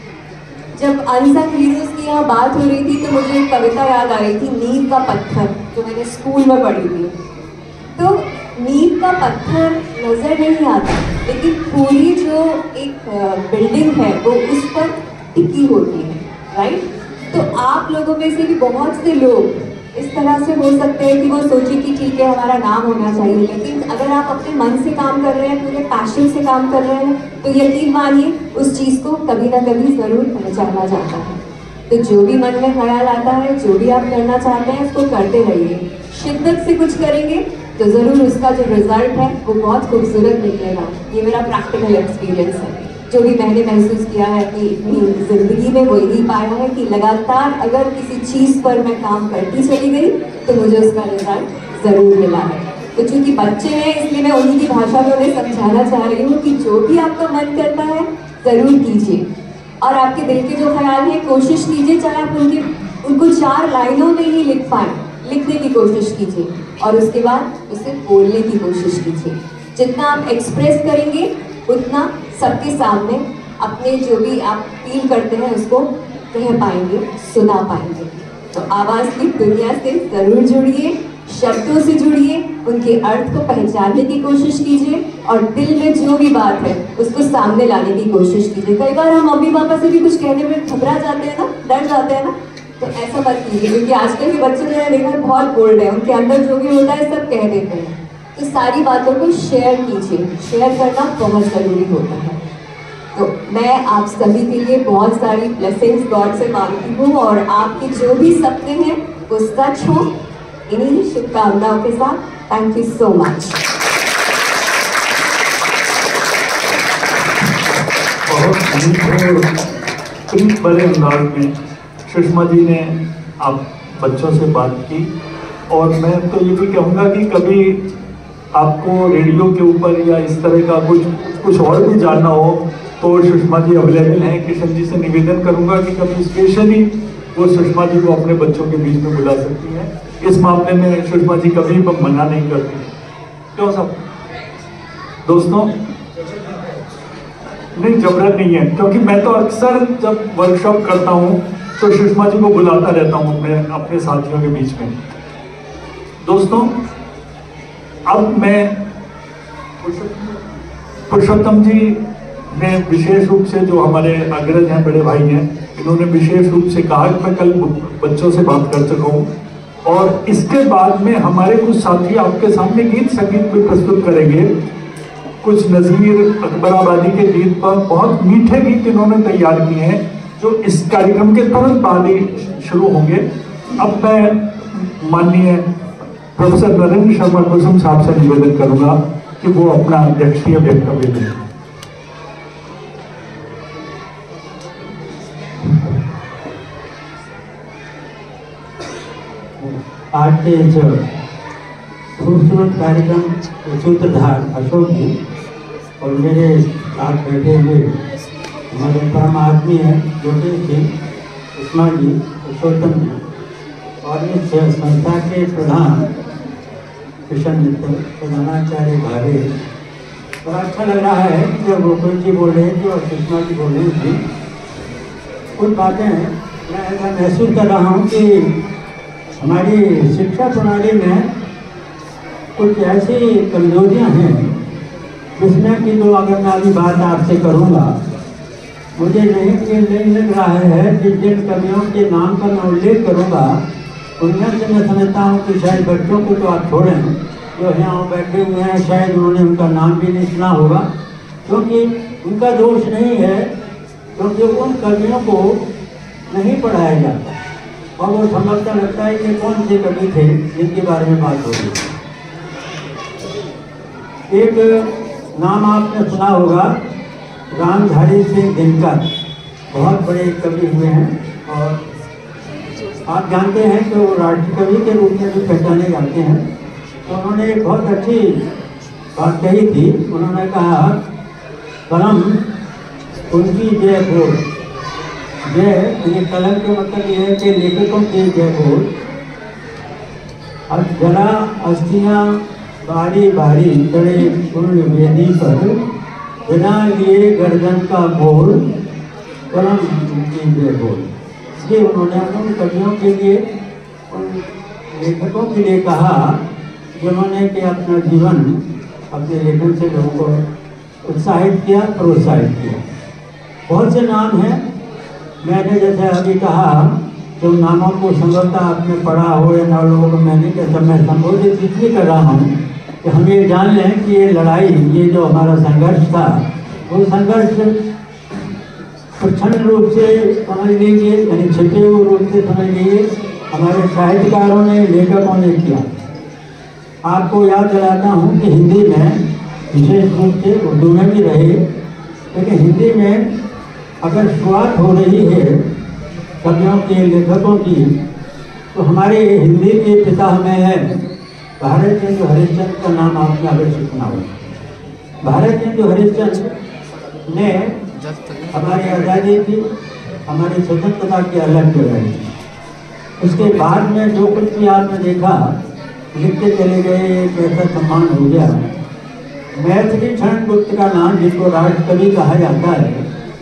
जब अनसंग हीरोज़ की यहाँ बात हो रही थी तो मुझे एक कविता याद आ रही थी, नींव का पत्थर, जो मैंने स्कूल में पढ़ी थी। तो नींव का पत्थर नज़र नहीं आता, लेकिन पूरी जो एक बिल्डिंग है वो उस पर टिकी होती है, राइट। तो आप लोगों में से भी बहुत से लोग इस तरह से हो सकते हैं कि वो सोचे कि ठीक है हमारा नाम होना चाहिए, लेकिन अगर आप अपने मन से काम कर रहे हैं, पूरे पैशन से काम कर रहे हैं, तो यकीन मानिए उस चीज़ को कभी ना कभी ज़रूर पहचाना जाता है। तो जो भी मन में ख्याल आता है, जो भी आप करना चाहते हैं, उसको करते रहिए। शिद्दत से कुछ करेंगे तो ज़रूर उसका जो रिजल्ट है वो बहुत खूबसूरत निकलेगा। ये मेरा प्रैक्टिकल एक्सपीरियंस है, जो भी मैंने महसूस किया है कि अपनी ज़िंदगी में वो यही पाया है कि लगातार अगर किसी चीज़ पर मैं काम करती चली गई तो मुझे उसका रिजल्ट ज़रूर मिला है। तो चूँकि बच्चे हैं इसलिए मैं उन्हीं की भाषा में उन्हें समझाना चाह रही हूँ कि जो भी आपका मन करता है ज़रूर कीजिए, और आपके दिल के जो ख्याल हैं कोशिश कीजिए, चाहे आप उनके उनको चार लाइनों में ही लिख पाएँ, लिखने की कोशिश कीजिए, और उसके बाद उसे बोलने की कोशिश कीजिए। जितना आप एक्सप्रेस करेंगे उतना सबके सामने अपने जो भी आप फील करते हैं उसको कह पाएंगे, सुना पाएंगे। तो आवाज़ की दुनिया से ज़रूर जुड़िए, शब्दों से जुड़िए, उनके अर्थ को पहचानने की कोशिश कीजिए, और दिल में जो भी बात है उसको सामने लाने की कोशिश कीजिए। कई बार हम मम्मी पापा से भी कुछ कहने में घबरा जाते हैं ना, डर जाते हैं ना, तो ऐसा मत कीजिए, क्योंकि आजकल के बच्चे जो है देखा बहुत बोल्ड है, उनके अंदर जो भी होता है सब कह देते हैं। तो सारी बातों को शेयर कीजिए, शेयर करना बहुत ज़रूरी होता है। तो मैं आप सभी के लिए बहुत सारी ब्लेसिंग्स गॉड से मांगती हूँ, और आपके जो भी सपने हैं वो सच हो, इन्हीं शुभकामनाओं के साथ। Thank you so much. बहुत प्रीत भरे अंदाज में सुषमा जी ने आप बच्चों से बात की, और मैं तो ये भी कहूँगा कि कभी आपको रेडियो के ऊपर या इस तरह का कुछ कुछ और भी जानना हो तो सुषमा जी अवेलेबल हैं। किशन जी से निवेदन करूँगा कि कभी स्पेशली वो सुषमा जी को अपने बच्चों के बीच में बुला सकती हैं। इस मामले में सुषमा जी कभी मना नहीं करती, क्यों सब दोस्तों? नहीं, जबरन नहीं है, क्योंकि मैं तो अक्सर जब वर्कशॉप करता हूँ तो सुषमा जी को बुलाता रहता हूँ अपने अपने साथियों के बीच में। दोस्तों, अब मैं पुरुषोत्तम जी ने विशेष रूप से, जो हमारे अग्रज हैं, बड़े भाई हैं, इन्होंने विशेष रूप से कहा कि मैं कल बच्चों से बात कर सका हूँ। और इसके बाद में हमारे कुछ साथी आपके सामने गीत संगीत भी प्रस्तुत करेंगे। कुछ नज़ीर अकबराबादी के गीत पर बहुत मीठे गीत इन्होंने तैयार किए हैं, जो इस कार्यक्रम के तुरंत बाद ही शुरू होंगे। अब मैं माननीय प्रोफेसर नरेंद्र शर्मा कुसुम साहब से निवेदन करूंगा कि वो अपना अध्यक्षीय वक्तव्य दें। आज के इस खूबसूरत कार्यक्रम के सूत्रधार अशोक जी और मेरे साथ बैठे हुए हमारे परम आदमी हैं ज्योतिष जी, उस्मा जी, पुरुषोत्तम जी, और इस संस्था के प्रधान किशन मित्र, प्रधानाचार्य भावे। बड़ा अच्छा लग रहा है कि जब गोकुल जी बोल रहे थे और सुषमा जी बोल रही थी, कुछ बातें मैं ऐसा महसूस कर रहा हूँ कि हमारी शिक्षा प्रणाली में कुछ ऐसी कमजोरियां हैं जिसमें कि जो अगर मैं अभी बात आपसे करूंगा, मुझे नहीं नहीं लग रहा है कि जिन कवियों के नाम का मैं उल्लेख करूंगा उनमें से मैं समझता हूँ कि शायद बच्चों को तो आप छोड़ें, जो यहाँ बैठे हुए हैं शायद उन्होंने उनका नाम भी नहीं सुना होगा, क्योंकि उनका दोष नहीं है, क्योंकि उन कवियों को नहीं पढ़ाया जाता और वो समझता लगता है कि कौन से कवि थे जिनके बारे में बात हो रही है। एक नाम आपने सुना होगा, रामधारी सिंह दिनकर, बहुत बड़े कवि हुए हैं और आप जानते हैं कि वो राष्ट्रीय कवि के रूप में भी पहचाने जाते हैं। तो उन्होंने एक बहुत अच्छी बात कही थी। उन्होंने कहा, कलम उनकी जय बोल। जय यानी कलम का मतलब ये है कि लेखकों की जय बोल। अब जरा अस्थियाँ बारी बारी चढ़े पूर्ण वेदी पर, बिना लिए गर्दन का बोल, कलम उनकी जय बोल। इसलिए उन्होंने उन कवियों के लिए, उन लेखकों के लिए कहा जिन्होंने कि अपना जीवन अपने लेखन से लोगों को उत्साहित किया, प्रोत्साहित किया। बहुत से नाम हैं, मैंने जैसे अभी कहा तो नामों को संभवतः आपने पढ़ा हो या ना लोगों को मैंने कैसा मैं संबोधित इसलिए कर रहा हूँ कि हम ये जान लें कि ये लड़ाई, ये जो हमारा संघर्ष था, वो संघर्ष प्रच्छन्न रूप से समझ लीजिए, यानी छिपे हुए रूप से समझ लीजिए, हमारे साहित्यकारों ने, लेखकों ने किया। आपको याद दिलाता हूँ कि हिंदी में विशेष रूप से, उर्दू में भी रहे, लेकिन हिंदी में अगर शुरुआत हो रही है कवियों की, लेखकों की, तो हमारे हिंदी के पिता में है भारत चंद्र हरिश्चंद्र का नाम आपने अवश्य सुना होगा। भारत चंद्र हरिश्चंद्र ने हमारी आज़ादी की, हमारी स्वतंत्रता की अलग लड़ाई। उसके बाद में जो कुछ भी आपने देखा, लिखते चले गए, एक ऐसा सम्मान हो गया। मैथिली क्षण गुप्त का नाम, जिसको राष्ट्रकवि कहा जाता है,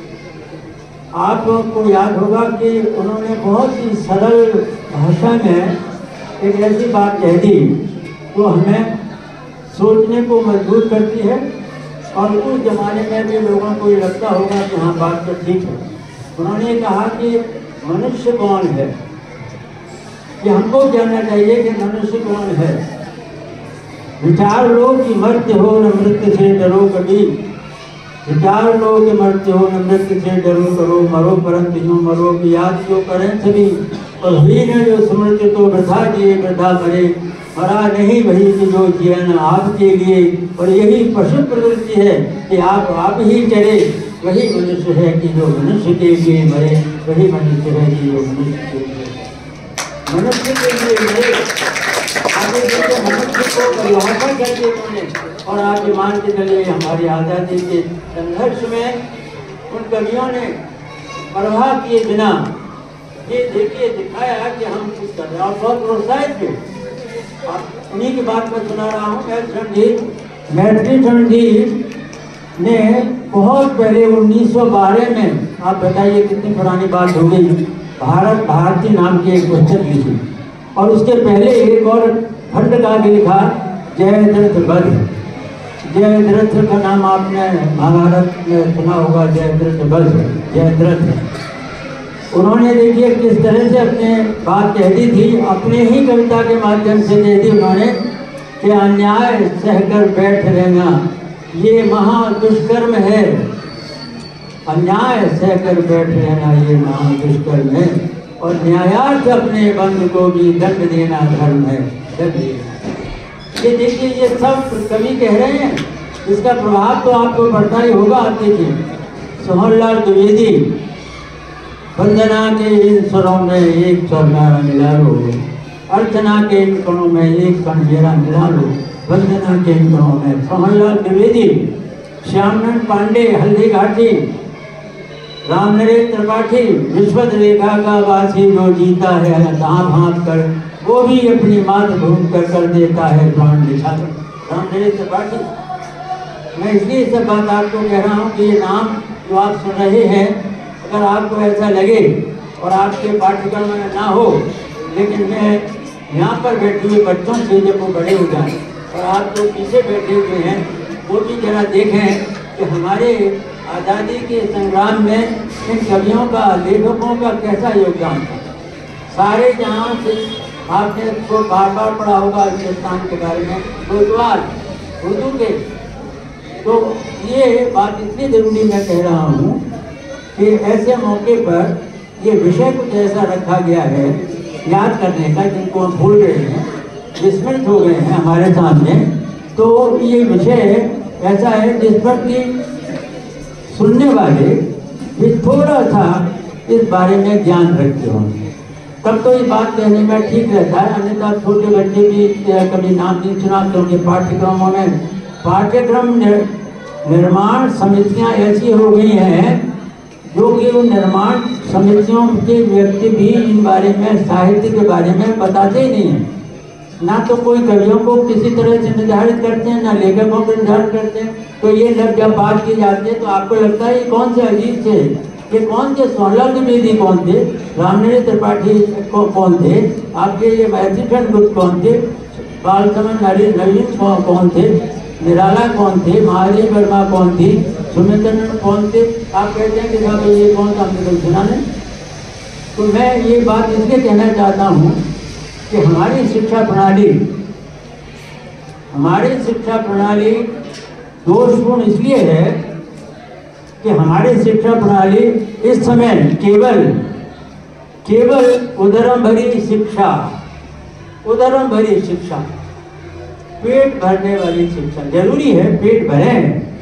आपको याद होगा कि उन्होंने बहुत ही सरल भाषा में एक ऐसी बात कह दी जो हमें सोचने को मजबूर करती है, और उस जमाने में भी लोगों को ये लगता होगा कि हाँ बात तो ठीक है। उन्होंने कहा कि मनुष्य कौन है, कि हमको जानना चाहिए कि मनुष्य कौन है। विचार लो कि मर्त्य हो न मृत्यु से डरो कभी, विचार लो कि मरते हो न मृत्यु से डरो करो, मरो परंतु यूं मरो कि याद जो करें सभी, और हुई न जो स्मृति तो वृथा जिए वृथा मरे, मरा नहीं वही कि जो जिए न आपके लिए। और यही पशु प्रवृत्ति है कि आप आप ही चले, वही मनुष्य है कि जो मनुष्य के लिए मरे, वही मनुष्य है कि जो मनुष्य के लिए मनुष्य के लिए मरे। आगे देखो मनुष्य को परिभाषा करके उन्होंने, और आप मान के चलिए हमारी आज़ादी के संघर्ष में उन कवियों ने परवाह किए बिना ये देखिए दिखाया कि हम कुछ कर रहे हैं, और बहुत प्रोत्साहित हुए। उन्हीं की बात मैं सुना रहा हूँ। मैथिली क्षण जी ने बहुत पहले उन्नीस सौ बारह में, आप बताइए कितनी पुरानी बात हो गई, भारत भारती नाम की एक पुस्तक लिखी, और उसके पहले एक और खंड काव्य लिखा, जय दत्त बध। जयद्रथ का नाम आपने महाभारत में सुना होगा, जयद्रथ बस जयद्रथ। उन्होंने देखिए किस तरह से अपने बात कह दी थी, अपने ही कविता के माध्यम से कह दी उन्होंने कि अन्याय सहकर बैठ रहना ये महा दुष्कर्म है। अन्याय सहकर बैठ रहना ये महा दुष्कर्म है, और न्यायार्थ अपने बंधु को भी दंड देना धर्म है, दंड देना। ये देखिए ये सब कवि कह रहे हैं, इसका प्रभाव तो आपको पड़ता ही होगा। आप देखिए सोहनलाल द्विवेदी, वंदना के इन स्वरों में एक स्वर मेरा मिला लो, अर्चना के इन कणों में एक कण मेरा मिला लो, वंदना के इन कणों में। सोहनलाल द्विवेदी, श्यामनंद पांडे हल्दी घाटी, राम नरेश त्रिपाठी, विश्वत रेखा का वासी जो जीता है दांत हाथ कर, वो भी अपनी मातृभूमि कर कर देता है प्राण निछावर। राम नरेश त्रिपाठी। मैं इसलिए सब बात आपको कह रहा हूँ कि ये नाम जो आप सुन रहे हैं, अगर आपको ऐसा लगे और आपके पाठ्यक्रम में ना हो, लेकिन मैं यहाँ पर बैठे हुए बच्चों से जब वो बड़े हो जाए और आप जो पीछे बैठे हुए हैं वो भी जरा देखें कि हमारे आज़ादी के संग्राम में इन कवियों का, लेखकों का कैसा योगदान था। सारे जहाँ से आपने इसको बार बार पढ़ा होगा हिंदुस्तान के बारे में, कोतवाल उर्दू के। तो ये बात इसलिए जरूरी मैं कह रहा हूँ कि ऐसे मौके पर ये विषय कुछ ऐसा रखा गया है याद करने का, जिनको हम भूल रहे हैं, विस्मृत हो गए हैं हमारे सामने। तो ये विषय ऐसा है जिस पर कि सुनने वाले भी थोड़ा सा इस बारे में ज्ञान रखते होंगे, तब तो ये बात कहने में ठीक रहता है। अन्यथा छोटे बच्चे भी कभी नाम नहीं सुना, क्योंकि पाठ्यक्रमों में पाठ्यक्रम निर्माण समितियां ऐसी हो गई हैं जो कि उन निर्माण समितियों के व्यक्ति भी इन बारे में, साहित्य के बारे में बताते ही नहीं हैं। ना तो कोई कवियों को किसी तरह से निर्धारित करते हैं, ना लेखकों को निर्धारित करते हैं। तो ये लग जब बात की जाती है तो आपको लगता है ये कौन से अजीत थे, ये कौन थे, सोहनलाल द्विवेदी कौन थे, रामनरेश त्रिपाठी को कौन थे, आपके ये महर्षिचंद्र गुप्त कौन थे, बालसमन नवीन कौन थे, निराला कौन थे, महादेव वर्मा कौन थी, सुमित्रन कौन थे। आप कहते हैं कि साहब ये कौन सा हमने कभी सुना नहीं। तो मैं ये बात इसलिए कहना चाहता हूँ कि हमारी शिक्षा प्रणाली हमारी शिक्षा प्रणाली दोषपूर्ण इसलिए है कि हमारी शिक्षा प्रणाली इस समय केवल केवल उदरम भरी शिक्षा उदरम भरी शिक्षा पेट भरने वाली शिक्षा। जरूरी है पेट भरे,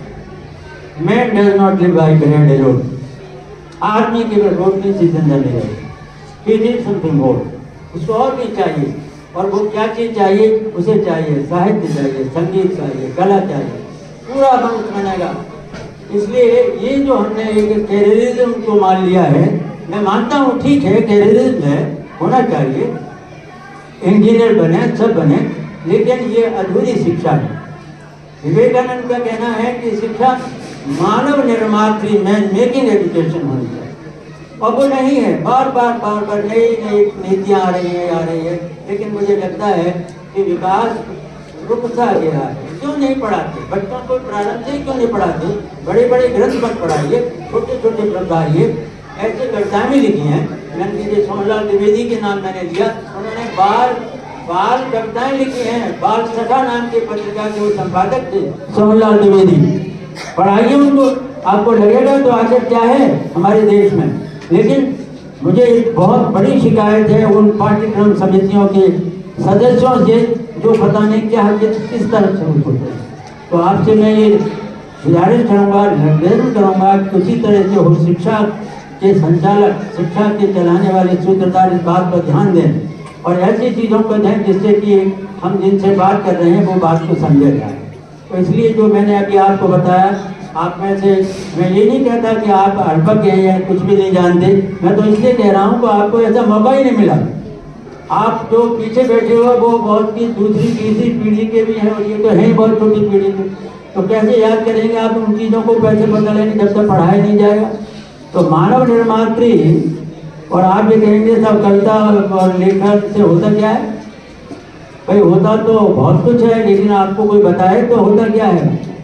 man does not live by bread alone. आदमी केवल रोटी से जिंदा नहीं रहे, ही नीड्स समथिंग मोर। उसको और भी चाहिए, और वो क्या चीज चाहिए, उसे चाहिए साहित्य चाहिए, संगीत चाहिए, कला चाहिए, पूरा वंश बनेगा। इसलिए ये जो हमने एक कैरियरिज्म को मान लिया है, मैं मानता हूँ ठीक है कैरियरिज्म है, होना चाहिए, इंजीनियर बने, सब बने, लेकिन ये अधूरी शिक्षा है। विवेकानंद का कहना है कि शिक्षा मानव निर्मात्री, मैन मेकिंग एजुकेशन होनी चाहिए, और वो नहीं है। बार बार बार बार नई नई नीतियाँ आ रही है आ रही है लेकिन मुझे लगता है कि विकास रुक सा गया है। क्यों नहीं पढ़ाते बच्चों को, प्रारंभ से ही क्यों नहीं पढ़ाते? बड़े बड़े ग्रंथ मत पढ़ाइए, छोटे छोटे ग्रंथ आइए। ऐसे कविताएं भी लिखी हैं, मैंने सोहनलाल द्विवेदी के नाम मैंने लिया, उन्होंने बाल बाल कविताएं लिखी हैं। बाल सखा नाम की पत्रिका के वो संपादक थे सोहनलाल द्विवेदी। पढ़ाइए उनको, आपको लगेगा तो आखिर क्या है हमारे देश में। लेकिन मुझे एक बहुत बड़ी शिकायत है उन पाठ्यक्रम समितियों के सदस्यों से जो पता नहीं क्या किस तरह से होते हैं। तो आपसे मैं ये गुजारिश करूँगा, निवेदन करूँगा कि उसी तरह से हो शिक्षा के संचालक, शिक्षा के चलाने वाले सूत्रधार इस बात पर ध्यान दें और ऐसी चीज़ों को दें जिससे कि हम जिनसे बात कर रहे हैं वो बात को समझा जाए। तो इसलिए जो मैंने अभी आपको बताया, आप में से मैं ये नहीं कहता कि आप अल्पज्ञ हैं या कुछ भी नहीं जानते, मैं तो इसलिए कह रहा हूँ कि आपको ऐसा मौका ही नहीं मिला। आप जो पीछे बैठे हो वो बहुत की दूसरी तीसरी पीढ़ी के भी हैं और ये तो हैं बहुत छोटी पीढ़ी के, तो कैसे याद करेंगे आप उन चीज़ों को, कैसे पता लेंगे जब तक पढ़ाया नहीं जाएगा। तो मानव निर्मात्री, और आप ये कहेंगे सब कविता और लेखन से होता क्या है? भाई होता तो बहुत कुछ है, लेकिन आपको कोई बताए तो होता क्या है?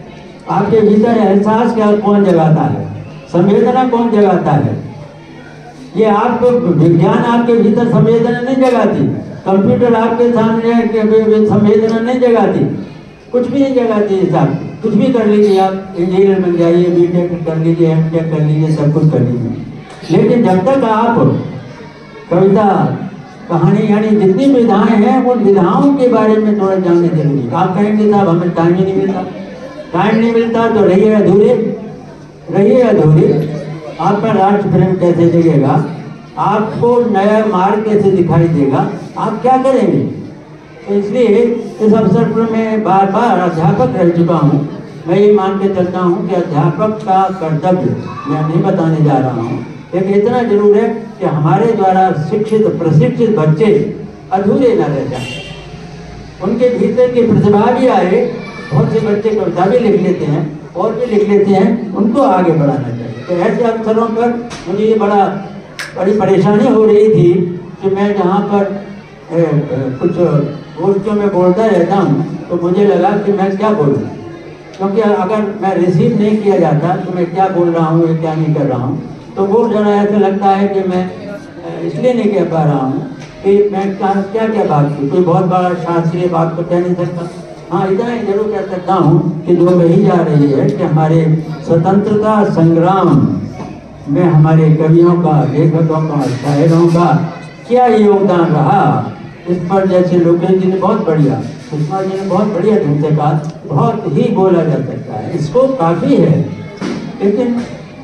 आपके भीतर एहसास क्या कौन जगाता है, संवेदना कौन जगाता है? ये आपको विज्ञान आपके भीतर संवेदना नहीं जगाती, कंप्यूटर आपके सामने संवेदना नहीं जगाती, कुछ भी नहीं जगाती। साहब कुछ भी कर लीजिए, आप इंजीनियर बन जाइए, बीटेक कर लीजिए, एमटेक कर लीजिए, सब कुछ कर लीजिए, लेकिन जब तक आप कविता कहानी यानी जितनी विधाएं हैं उन विधाओं के बारे में थोड़ा जानने जरूरी। आप कहेंगे साहब हमें टाइम ही नहीं मिलता, टाइम नहीं मिलता तो रहिए अधूरे, रहिए अधूरे। आपका राष्ट्र प्रेम कैसे जगेगा, आपको नया मार्ग कैसे दिखाई देगा, आप क्या करेंगे? तो इसलिए इस अवसर पर मैं बार बार अध्यापक रह चुका हूँ, मैं ये मान के चलता हूँ कि अध्यापक का कर्तव्य मैं नहीं बताने जा रहा हूँ, लेकिन इतना जरूर है कि हमारे द्वारा शिक्षित प्रशिक्षित बच्चे अधूरे न रह जाएं, उनके भीतर की प्रतिभा भी आए। बहुत से बच्चे कविता भी लिख लेते हैं और भी लिख लेते हैं, उनको आगे बढ़ाना चाहिए। तो ऐसे अवसरों पर मुझे ये बड़ा बड़ी परेशानी हो रही थी कि मैं जहाँ पर ए, कुछ गोष्ठियों में बोलता रहता हूँ तो मुझे लगा कि मैं क्या बोलूँ, क्योंकि अगर मैं रिसीव नहीं किया जाता तो मैं क्या बोल रहा हूँ या क्या नहीं कर रहा हूँ, तो वो जरा ऐसा लगता है कि मैं इसलिए नहीं कह पा रहा हूँ कि मैं क्या क्या क्या बात की, कोई बहुत बड़ा शास्त्रीय बात तो कह नहीं सकता। हाँ, इतना ही जरूर कह सकता हूँ कि जो कही जा रही है कि हमारे स्वतंत्रता संग्राम में हमारे कवियों का, लेखकों का, शायरों का क्या योगदान रहा, इस पर जैसे लोकेश जी ने बहुत बढ़िया, सुषमा जी ने बहुत बढ़िया ढंग से कहा, बहुत ही बोला जा सकता है, इसको काफ़ी है। लेकिन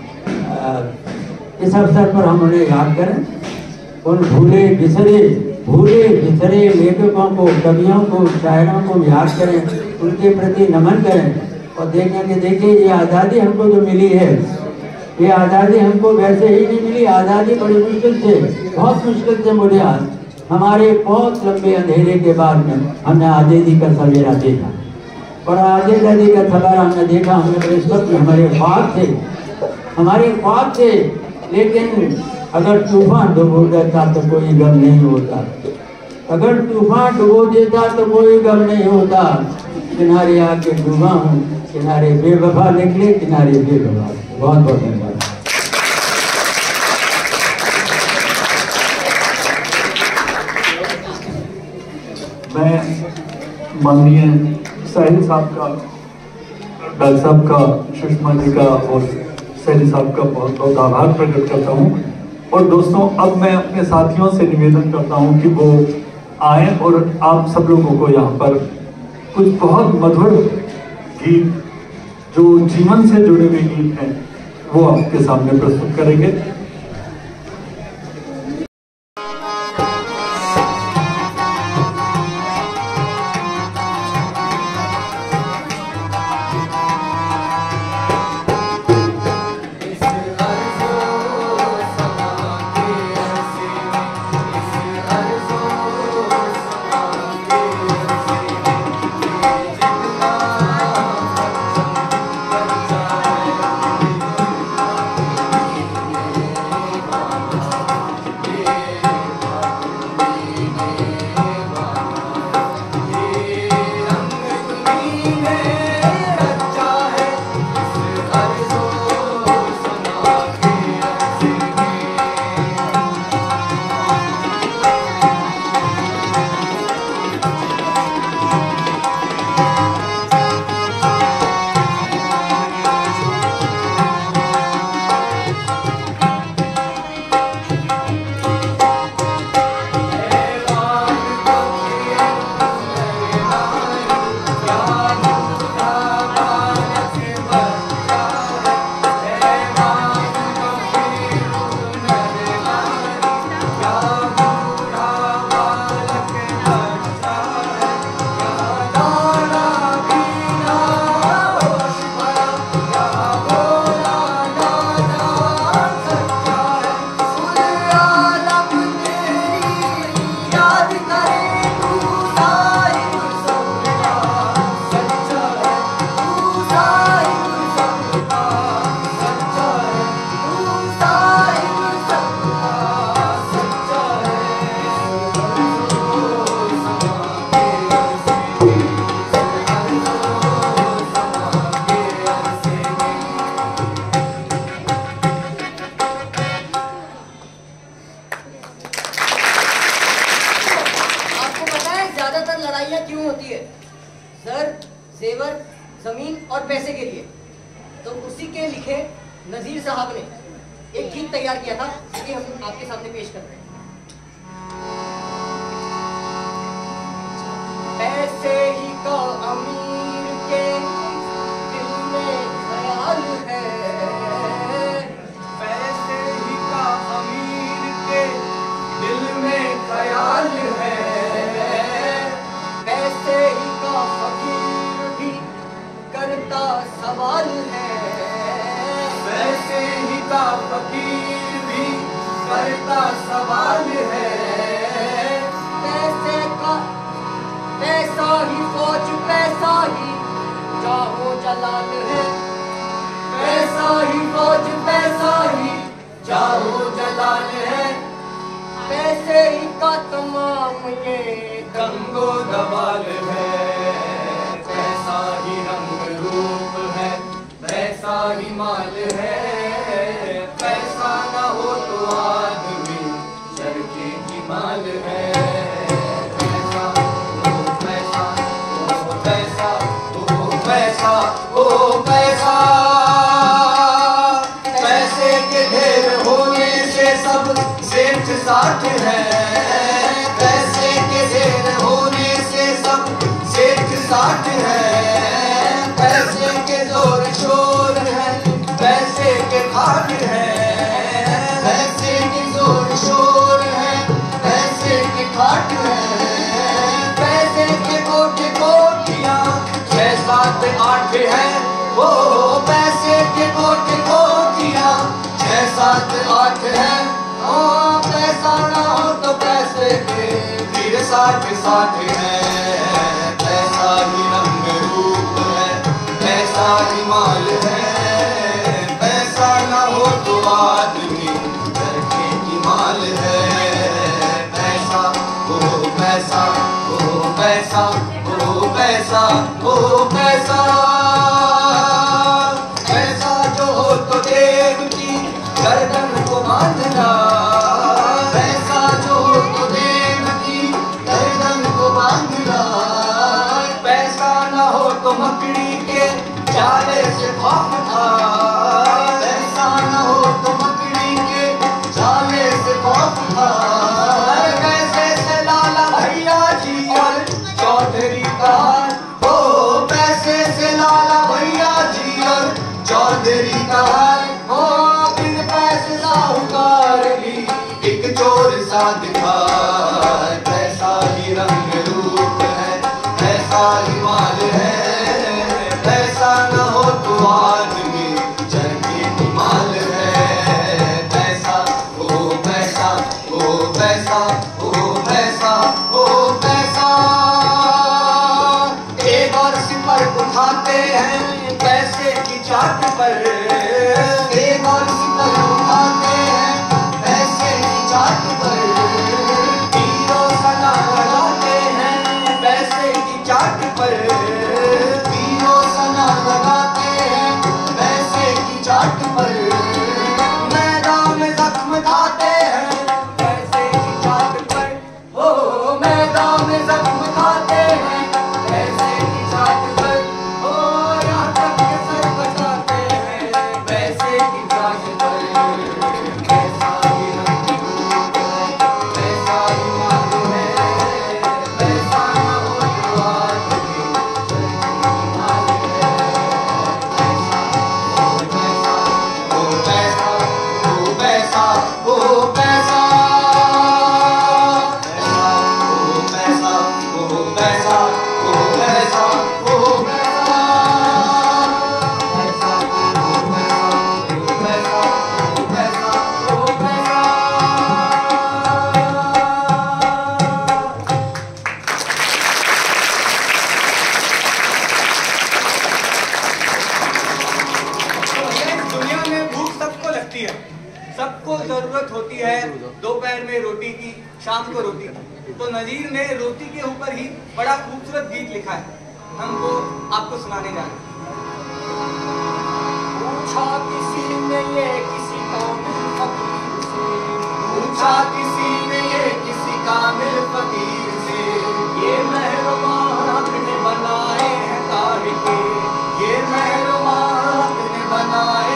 इस अवसर पर हम उन्हें याद करें, उन भूले बिसरे भूले बिसरे लेखकों को, कवियों को, शायरों को याद करें, उनके प्रति नमन करें और देखें कि देखिए ये आज़ादी हमको जो मिली है, ये आज़ादी हमको वैसे ही नहीं मिली, आज़ादी बड़ी मुश्किल से, बहुत मुश्किल से मिली। आज हमारे बहुत लंबे अंधेरे के बाद में हमने आज़ादी का सवेरा देखा, और आज़ादी का सवेरा हमने देखा, हमने बड़े स्वप्न, हमारे ख्वाब थे, हमारे ख्वाब थे। लेकिन अगर तूफान डुबो देता तो कोई गम नहीं होता, अगर तूफान डुबो देता तो कोई गम नहीं होता। किनारे आके डूबा हूँ, किनारे बेवफा निकले, किनारे बेवफा। बहुत बहुत धन्यवाद। मैं माननीय साहिल साहब का, डॉक्टर साहब का, सुषमा जी का और साहिल साहब का बहुत बहुत आभार प्रकट करता हूँ। और दोस्तों, अब मैं अपने साथियों से निवेदन करता हूँ कि वो आए और आप सब लोगों को यहाँ पर कुछ बहुत मधुर गीत जो जीवन से जुड़े हुए गीत हैं वो आपके सामने प्रस्तुत करेंगे। के लिखे नजीर साहब ने एक गीत तैयार किया था, जिसे हम आपके सामने पेश कर रहे हैं। ऐसे ही का अमीर के दिल में ख्याल है, ऐसे ही का अमीर के दिल में ख्याल है, ऐसे ही का फकीर भी करता सवाल है, वैसे ही का फकीर भी करता सवाल है, पैसे का पैसा ही फौज पैसा ही जाहो जलाल है, पैसा ही फौज पैसा ही जाहो जलाल है, पैसे ही का तमाम ये दंगो दवाल है, पैसा ही रंग रूप है, पैसा ही माल है, पैसा ना हो तो आदमी चरखे की माल है, पैसा ओ पैसा ओ पैसा ओ पैसा ओ पैसा, पैसे के ढेर होने से सब सेठ साठ है, पैसे के ढेर होने से सब सेठ साठ है, पैसे के जोर शोर है, पैसे के खाट है, पैसे के जोर शोर है, पैसे के खाट है, पैसे के कोठे कोठियाँ छह सात आठ है, वो पैसे के कोठे कोठियाँ छह सात आठ है, ओ पैसा ना हो तो पैसे के फिर साठ साठ है, पैसा ही रंग रूप है, पैसा ही माल है, पैसा ना हो तो आदमी चरखे की माल है, पैसा ओ पैसा ओ पैसा ओ पैसा ओ पैसा, पैसा जो हो तो देव की गर्दन को बांधना, पैसा जो हो तो देव की गर्दन को बांधना, पैसा ना हो तो मकड़ी के जाले से खौफ था, पैसा ना हो तो मकड़ी के जाले से खौफ था, पैसे से लाला भैया जी और चौधरी का, ओ पैसे से लाला भैया जी और चौधरी का, ओ बिन पैसे साहूकार भी एक चोर सा दिखा, पैसा ही रंग रूप है, पैसा ही माल है, पैसा ना हो तो आदमी चरखे की माल है, पैसा ओ पैसा ओ पैसा ओ पैसा ओ पैसा, एक और सिपर उठाते हैं पैसे की चाट पर, एक और सिपर उठाते हैं पैसे की चाट पर, तीनों सना लगाते हैं पैसे की चाट पर, तीनों सना लगाते हैं पैसे की चाट पर, मैदान में जख्म खाते हैं पैसे की चाट पर, ओ मैदान में जख्म खाते हैं पैसे की चाट पर, ओ यहाँ तक के सर कटाते हैं पैसे की चाट पर, पैसा ही रंग रूप है, पैसा ही माल है, पैसा ना हो तो आदमी चरखे की माल है, पैसा ओ पैसा ओ पैसा ओ पैसा ओ पैसा, पैसा ओ पैसा ओ पैसा ओ पैसा, पैसा ओ पैसा ओ पैसा ओ पैसा ओ पैसा। दुनिया में भूख सबको लगती है, सबको जरूरत होती है दोपहर में रोटी की, शाम को रोटी की, तो नजीर ने रोटी के ऊपर ही बड़ा खूबसूरत गीत लिखा है, हमको आपको सुनाने जा रहे हैं। पूछा किसी ने ये किसी कामिल फकीर से, पूछा किसी ने ये किसी कामिल फकीर से, ये मेहरबान अपने बनाए हैं तार के, ये मेहरबान अपने बनाए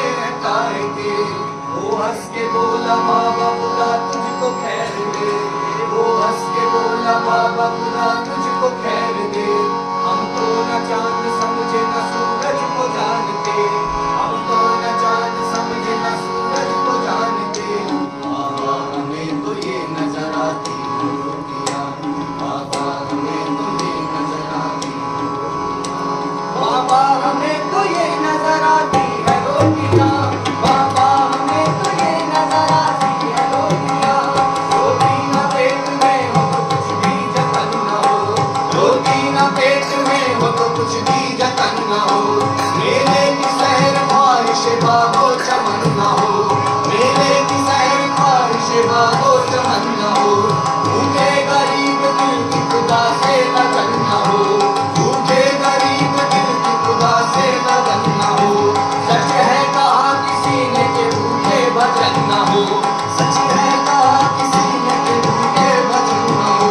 जाएंगे। वो हंस के बोला बाबा बुला तुझको खैर दे, वो हंस के बोला बाबा बुला तुझको खैर दे। हम तो न चांद समझे न सूरज को जानते, हम तो न चांद समझे न सूरज को जानते। बाबा हमें तो ये नजर आती है रोटियां, बाबा हमें तो ये नजर आती है रोटियां, बाबा हमें तो ये नजर आती है रोटियां, बाबा हमें तो ये नजर आती है रोटियां। रोटी न पेट में हो तो कुछ भी जतन न हो, रोटी न पेट में हो तो कुछ भी जतन न हो। मेले की सैर ख्वाहिश बागो चमन न हो, मेले की सैर ख्वाहिश बागो चमन न हो। भूखे गरीब दिल की खुदा से लगन न हो, भूखे गरीब दिल की खुदा से लगन न हो। सच है कहा किसी ने के भूखे भजन न हो, सच है कहा किसी ने के भूखे भजन न हो।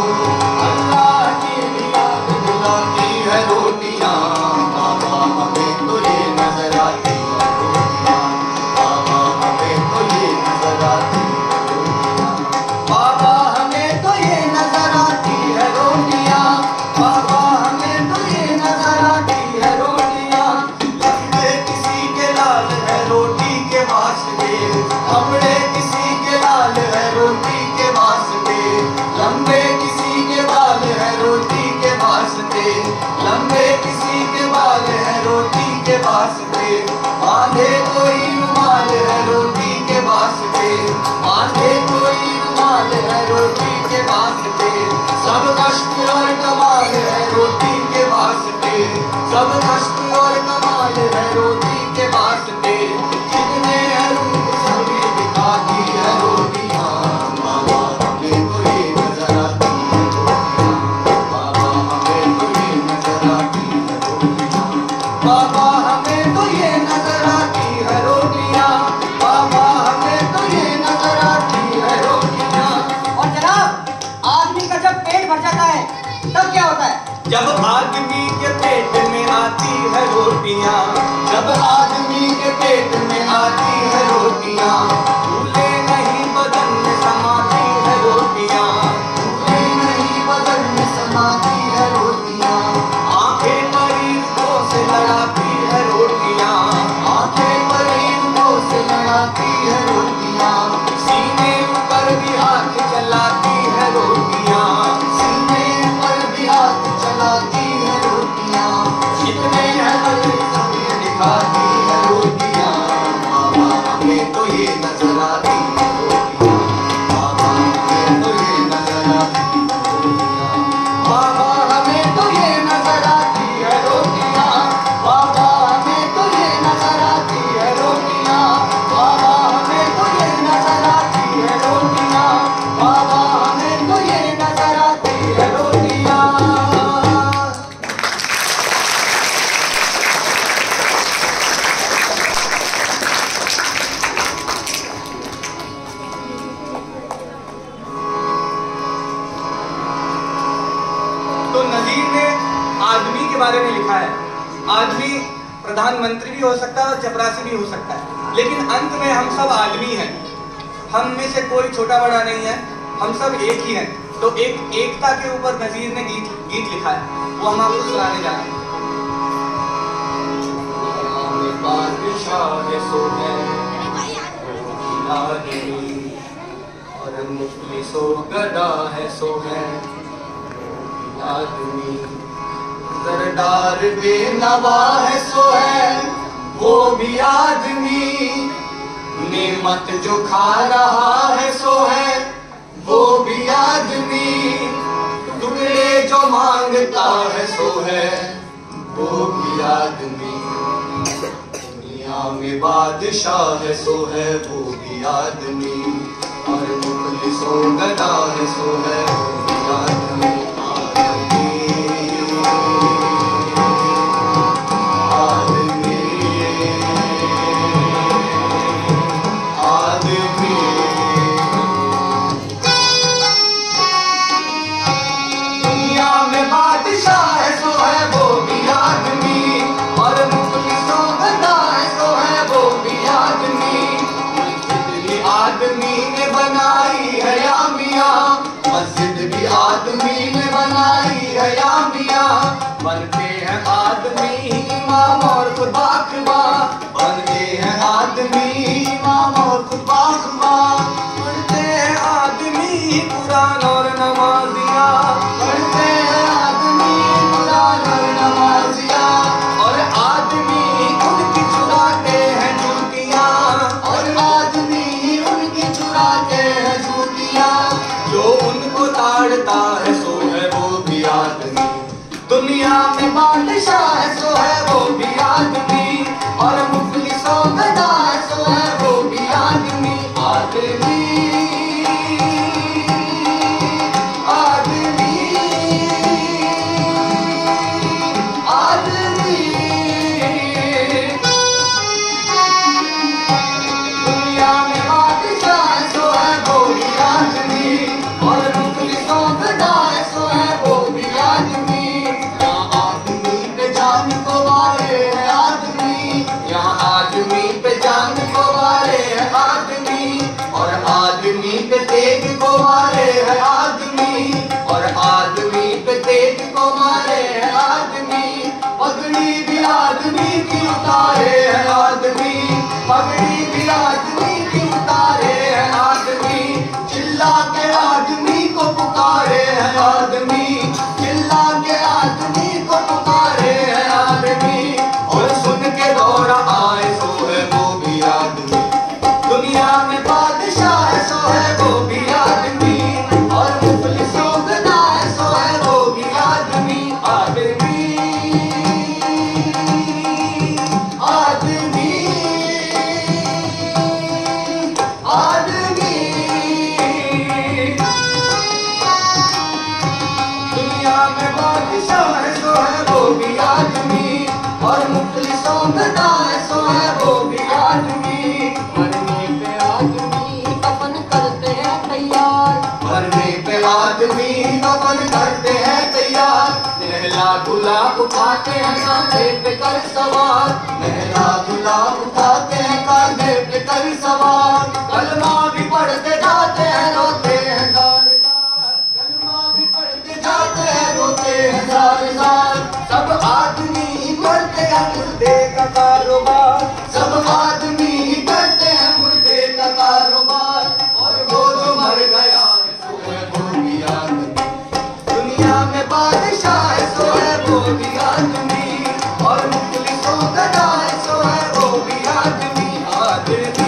अल्लाह की याद दिलाती है रोटियां, बाबा हमें तो ये नजर आती है रोटियां, बाबा हमें तो ये नजर आती है रोटियां, बाबा हमें तो ये नजर आती है रोटियां, बाबा हमें तो ये नजर आती है रोटियां। लंबे किसी के लाल है रोटी के वास्ते, हमड़े किसी के लाल है रोटी के वास्ते, लंबे किसी के बाल है रोटी के वास्ते, लंबे किसी के बाल है रोटी के वास्ते। बांधे कोई रुमाल है रोटी के वास्ते, बांधे कोई रुमाल है रोटी के वास्ते। सब कष्ट और कमाल है रोटी के वास्ते, सब कष्ट और कमाल है रोटी के वास्ते। जितने हैं रूप सभी दिखाती है रोटियां, बाबा हमें तो ये नजर आती है रोटियां, बाबा हमें तो ये नजर आती है रोटियां, बाबा हमें तो ये नजर आती है रोटियां, बाबा हमें तो ये नजर आती है रोटियां। और जनाब, आदमी का जब पेट भर जाता है तब क्या होता है? जब आदमी के पेट में आती है रोटियां, जब आदमी के पेट में आती है रोटियां। भूले नहीं बदन में समाती है रोटियां, भूले नहीं बदन में समाती है रोटियां। आंखें मरीजों से लड़ाती है रोटियां, आंखें मरीजों से लड़ाती है रोटियां। सीने पर भी हाथ चलाती है रोटियां, सीने पर भी हाथ चलाती है रोटियां। जितने हैं बड़े सभी दिखाती है रोटियां, बाबा हमें तो ये नजर आती है रोटियां, बाबा हमें तो ये नजर आती है रोटियां, बाबा हमें तो ये नजर आती है रोटियां, बाबा हमें तो ये नजर आती है रोटियां, बाबा हमें तो ये नजर आती है रोटियां, बाबा हमें तो ये नजर आती है रोटियां। तो नजीर ने आदमी के बारे में लिखा है, आदमी प्रधानमंत्री भी हो सकता है और चपरासी भी हो सकता है, लेकिन अंत में हम सब आदमी हैं। हम में से कोई छोटा बड़ा नहीं है, हम सब एक ही हैं। तो एक एकता के ऊपर नजीर ने गीत गीत लिखा है, वो हम आपको सुनाने जा रहे हैं। बादशाह सो है आदमी और मुखलिसो गदा है सो है आदमी। सरदार बेनवा है सो है वो भी आदमी, नेमत जो खा रहा है सो है वो भी आदमी। टुकड़े जो मांगता है सो है वो भी आदमी। दुनिया में बादशाह है सो है वो भी आदमी, और मुखलिसो गदा है सो है वो भी आदमी। आदमी और मुखलिसों गदा है सो है वो भी आदमी। आदमी ने बनाई है यामियां, बनते हैं आदमी इमाम और खुदा खुदा, बनते हैं आदमी इमाम और खुदा खुदा, बनते हैं आदमी कुरान और नमाजिया, बनते हैं आदमी कुरान और नमाजिया, और आदमी उनकी चुराते हैं जूतियां, और आदमी उनकी चुराते हैं जूतियां, जो उनको ताड़ता है सो है वो भी आदमी, दुनिया में बादशाह है सो है वो भी आदमी, और मुफलिसों में दास सो है वो भी आदमी, आदमी आदमी आदमी, दुनिया में बादशाह है सो है वो भी आदमी, और मुफलिसों में दास सो है वो भी आदमी, यहाँ आदमी पे जान को वाले है आदमी, यहाँ आदमी पे जान को वाले है आदमी, और आदमी पे तेग को मारे है आदमी, और आदमी पे तेग को मारे है आदमी, पगड़ी भी आदमी की उतारे है आदमी, पगड़ी भी आदमी की उतारे है आदमी, चिल्ला के आदमी को पुकारे है आदमी, चिल्ला के आदमी को पुकारे है आदमी, और सुन के दौड़ा आए सो है वो भी आदमी, दुनिया में बादशाह है सो है वो भी आदमी, और मुफलिसों का दास सो है वो भी आदमी, आदमी आदमी आदमी, दुनिया में बादशाह है सो है वो भी आदमी, और मुफलिसों का दास सो है वो भी आदमी, मरने पे आदमी कफन करते हैं तैयार, मरने पे आदमी कफन करते हैं तैयार, नहला धुला उठाते हैं कांधे पे कर सवार, नहला धुला उठाते हैं कांधे पे कर सवार, कलमा भी पढ़ते जाते हैं रोते हैं जार जार, कलमा भी पढ़ते जाते हैं रोते हैं जार जार, सब आदमी करते हैं मुर्दे का कारोबार, सब आदमी करते हैं मुर्दे का कारोबार, और वो जो मर गया है सो है वो भी आदमी, दुनिया में बादशाह है सो है वो भी आदमी, और मुफलिसों का दास सो है वो भी आदमी, आदमी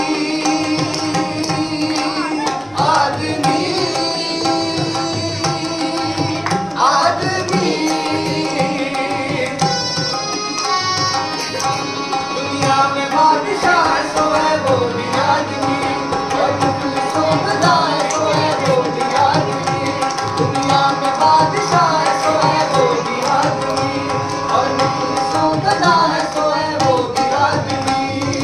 आदमी आदमी, दुनिया में बादशाह है सो है वो भी आदमी, और मुफलिसों का दास सो है वो भी आदमी, दुनिया में बादशाह है सो है वो भी आदमी, और मुफलिसों का दास सो है वो भी आदमी।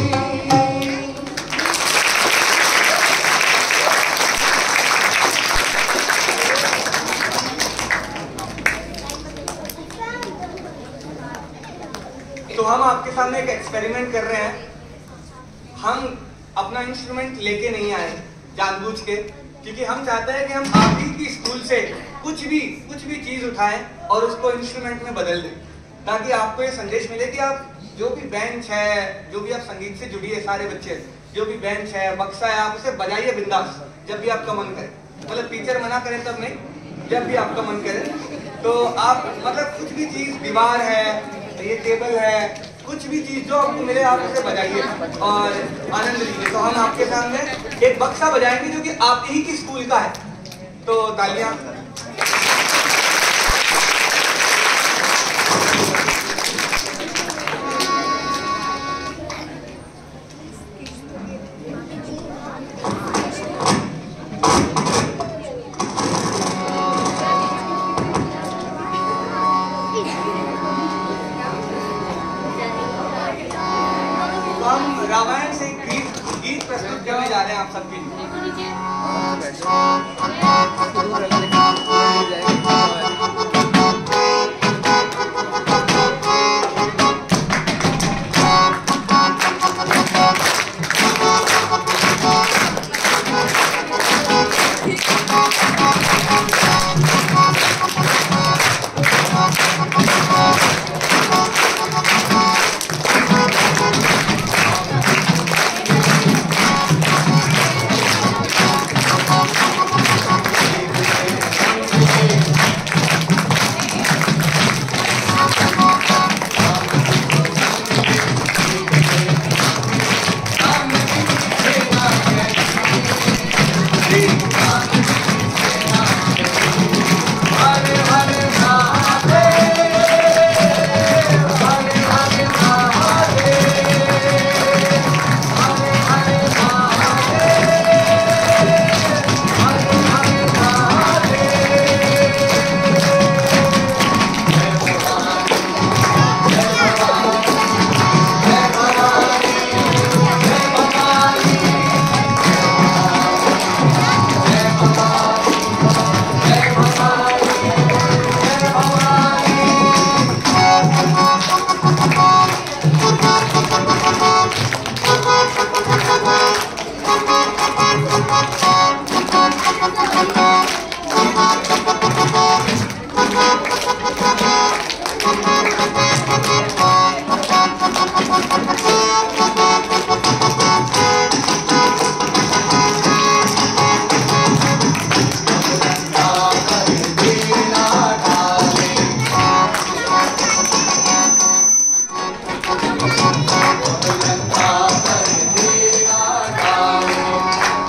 तो हम आपके सामने एक एक्सपेरिमेंट कर रहे हैं, हम अपना इंस्ट्रूमेंट लेके नहीं आए जानबूझ के, क्योंकि हम चाहते हैं कि हम आप ही की स्कूल से कुछ भी कुछ भी चीज उठाएं और उसको इंस्ट्रूमेंट में बदल दें, ताकि आपको ये संदेश मिले कि आप जो भी बेंच है, जो भी आप संगीत से जुड़ी है, सारे बच्चे जो भी बेंच है, बक्सा है, आप उसे बजाइए बिंदास जब भी आपका मन करे, मतलब टीचर मना करे तब नहीं, जब भी आपका मन करे, तो आप मतलब कुछ भी चीज, दीवार है, ये टेबल है, कुछ भी चीज जो आपको मिले आप उसे बजाइए और आनंद लीजिए। तो हम आपके सामने एक बक्सा बजाएंगे जो कि आप ही की स्कूल का है, तो तालियां। रामायण से एक गीत गीत प्रस्तुत करने जा रहे हैं आप सबके लिए।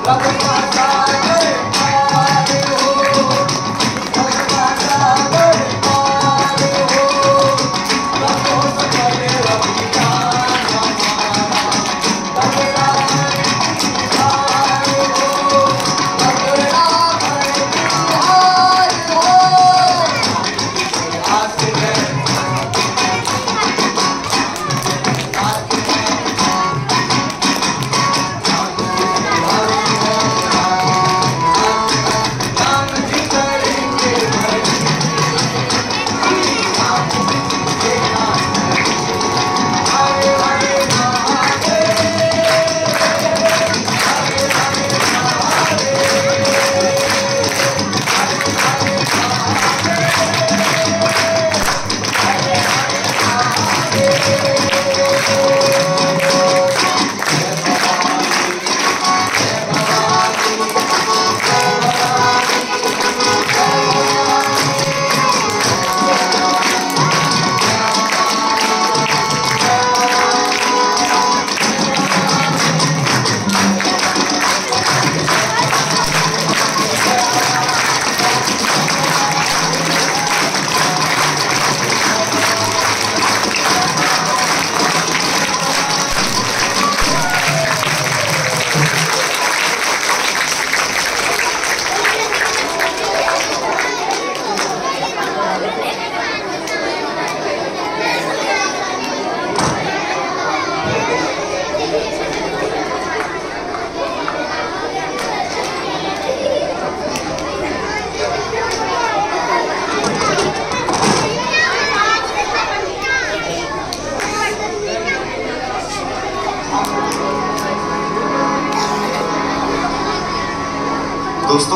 दोस्तों,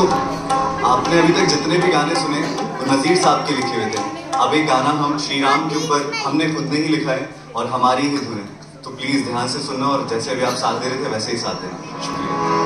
आपने अभी तक जितने भी गाने सुने वो नज़ीर साहब के लिखे हुए थे। अब एक गाना हम श्री राम के ऊपर हमने खुद ने ही लिखा है और हमारी ही धुन है, तो प्लीज ध्यान से सुनना और जैसे अभी आप साथ दे रहे थे वैसे ही साथ दें। शुक्रिया।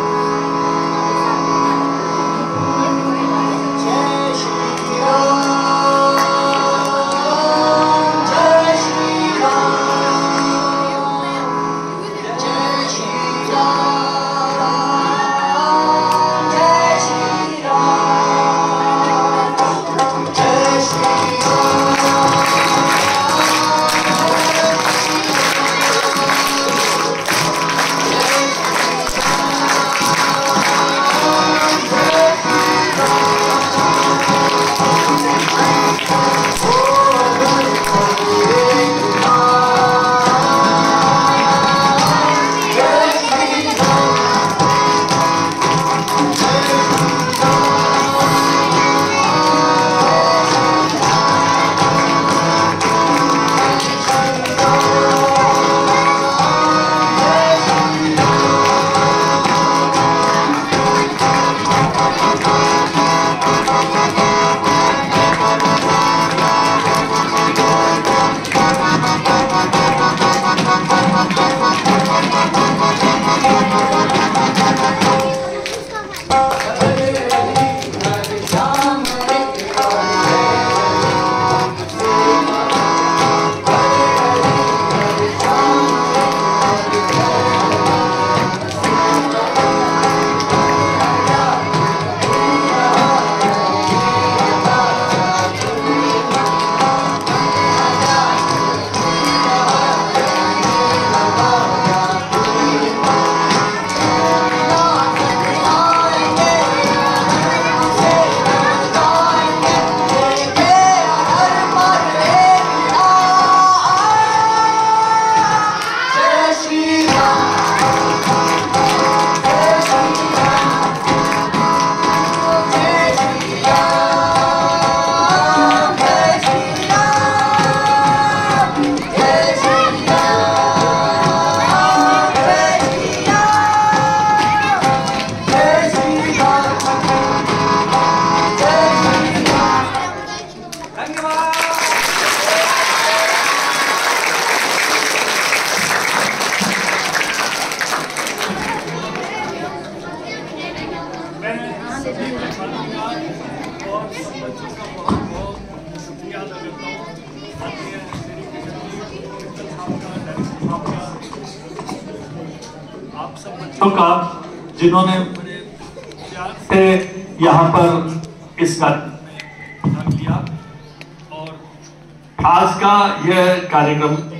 का जिन्होंने से यहाँ पर इस भाग लिया और आज का यह कार्यक्रम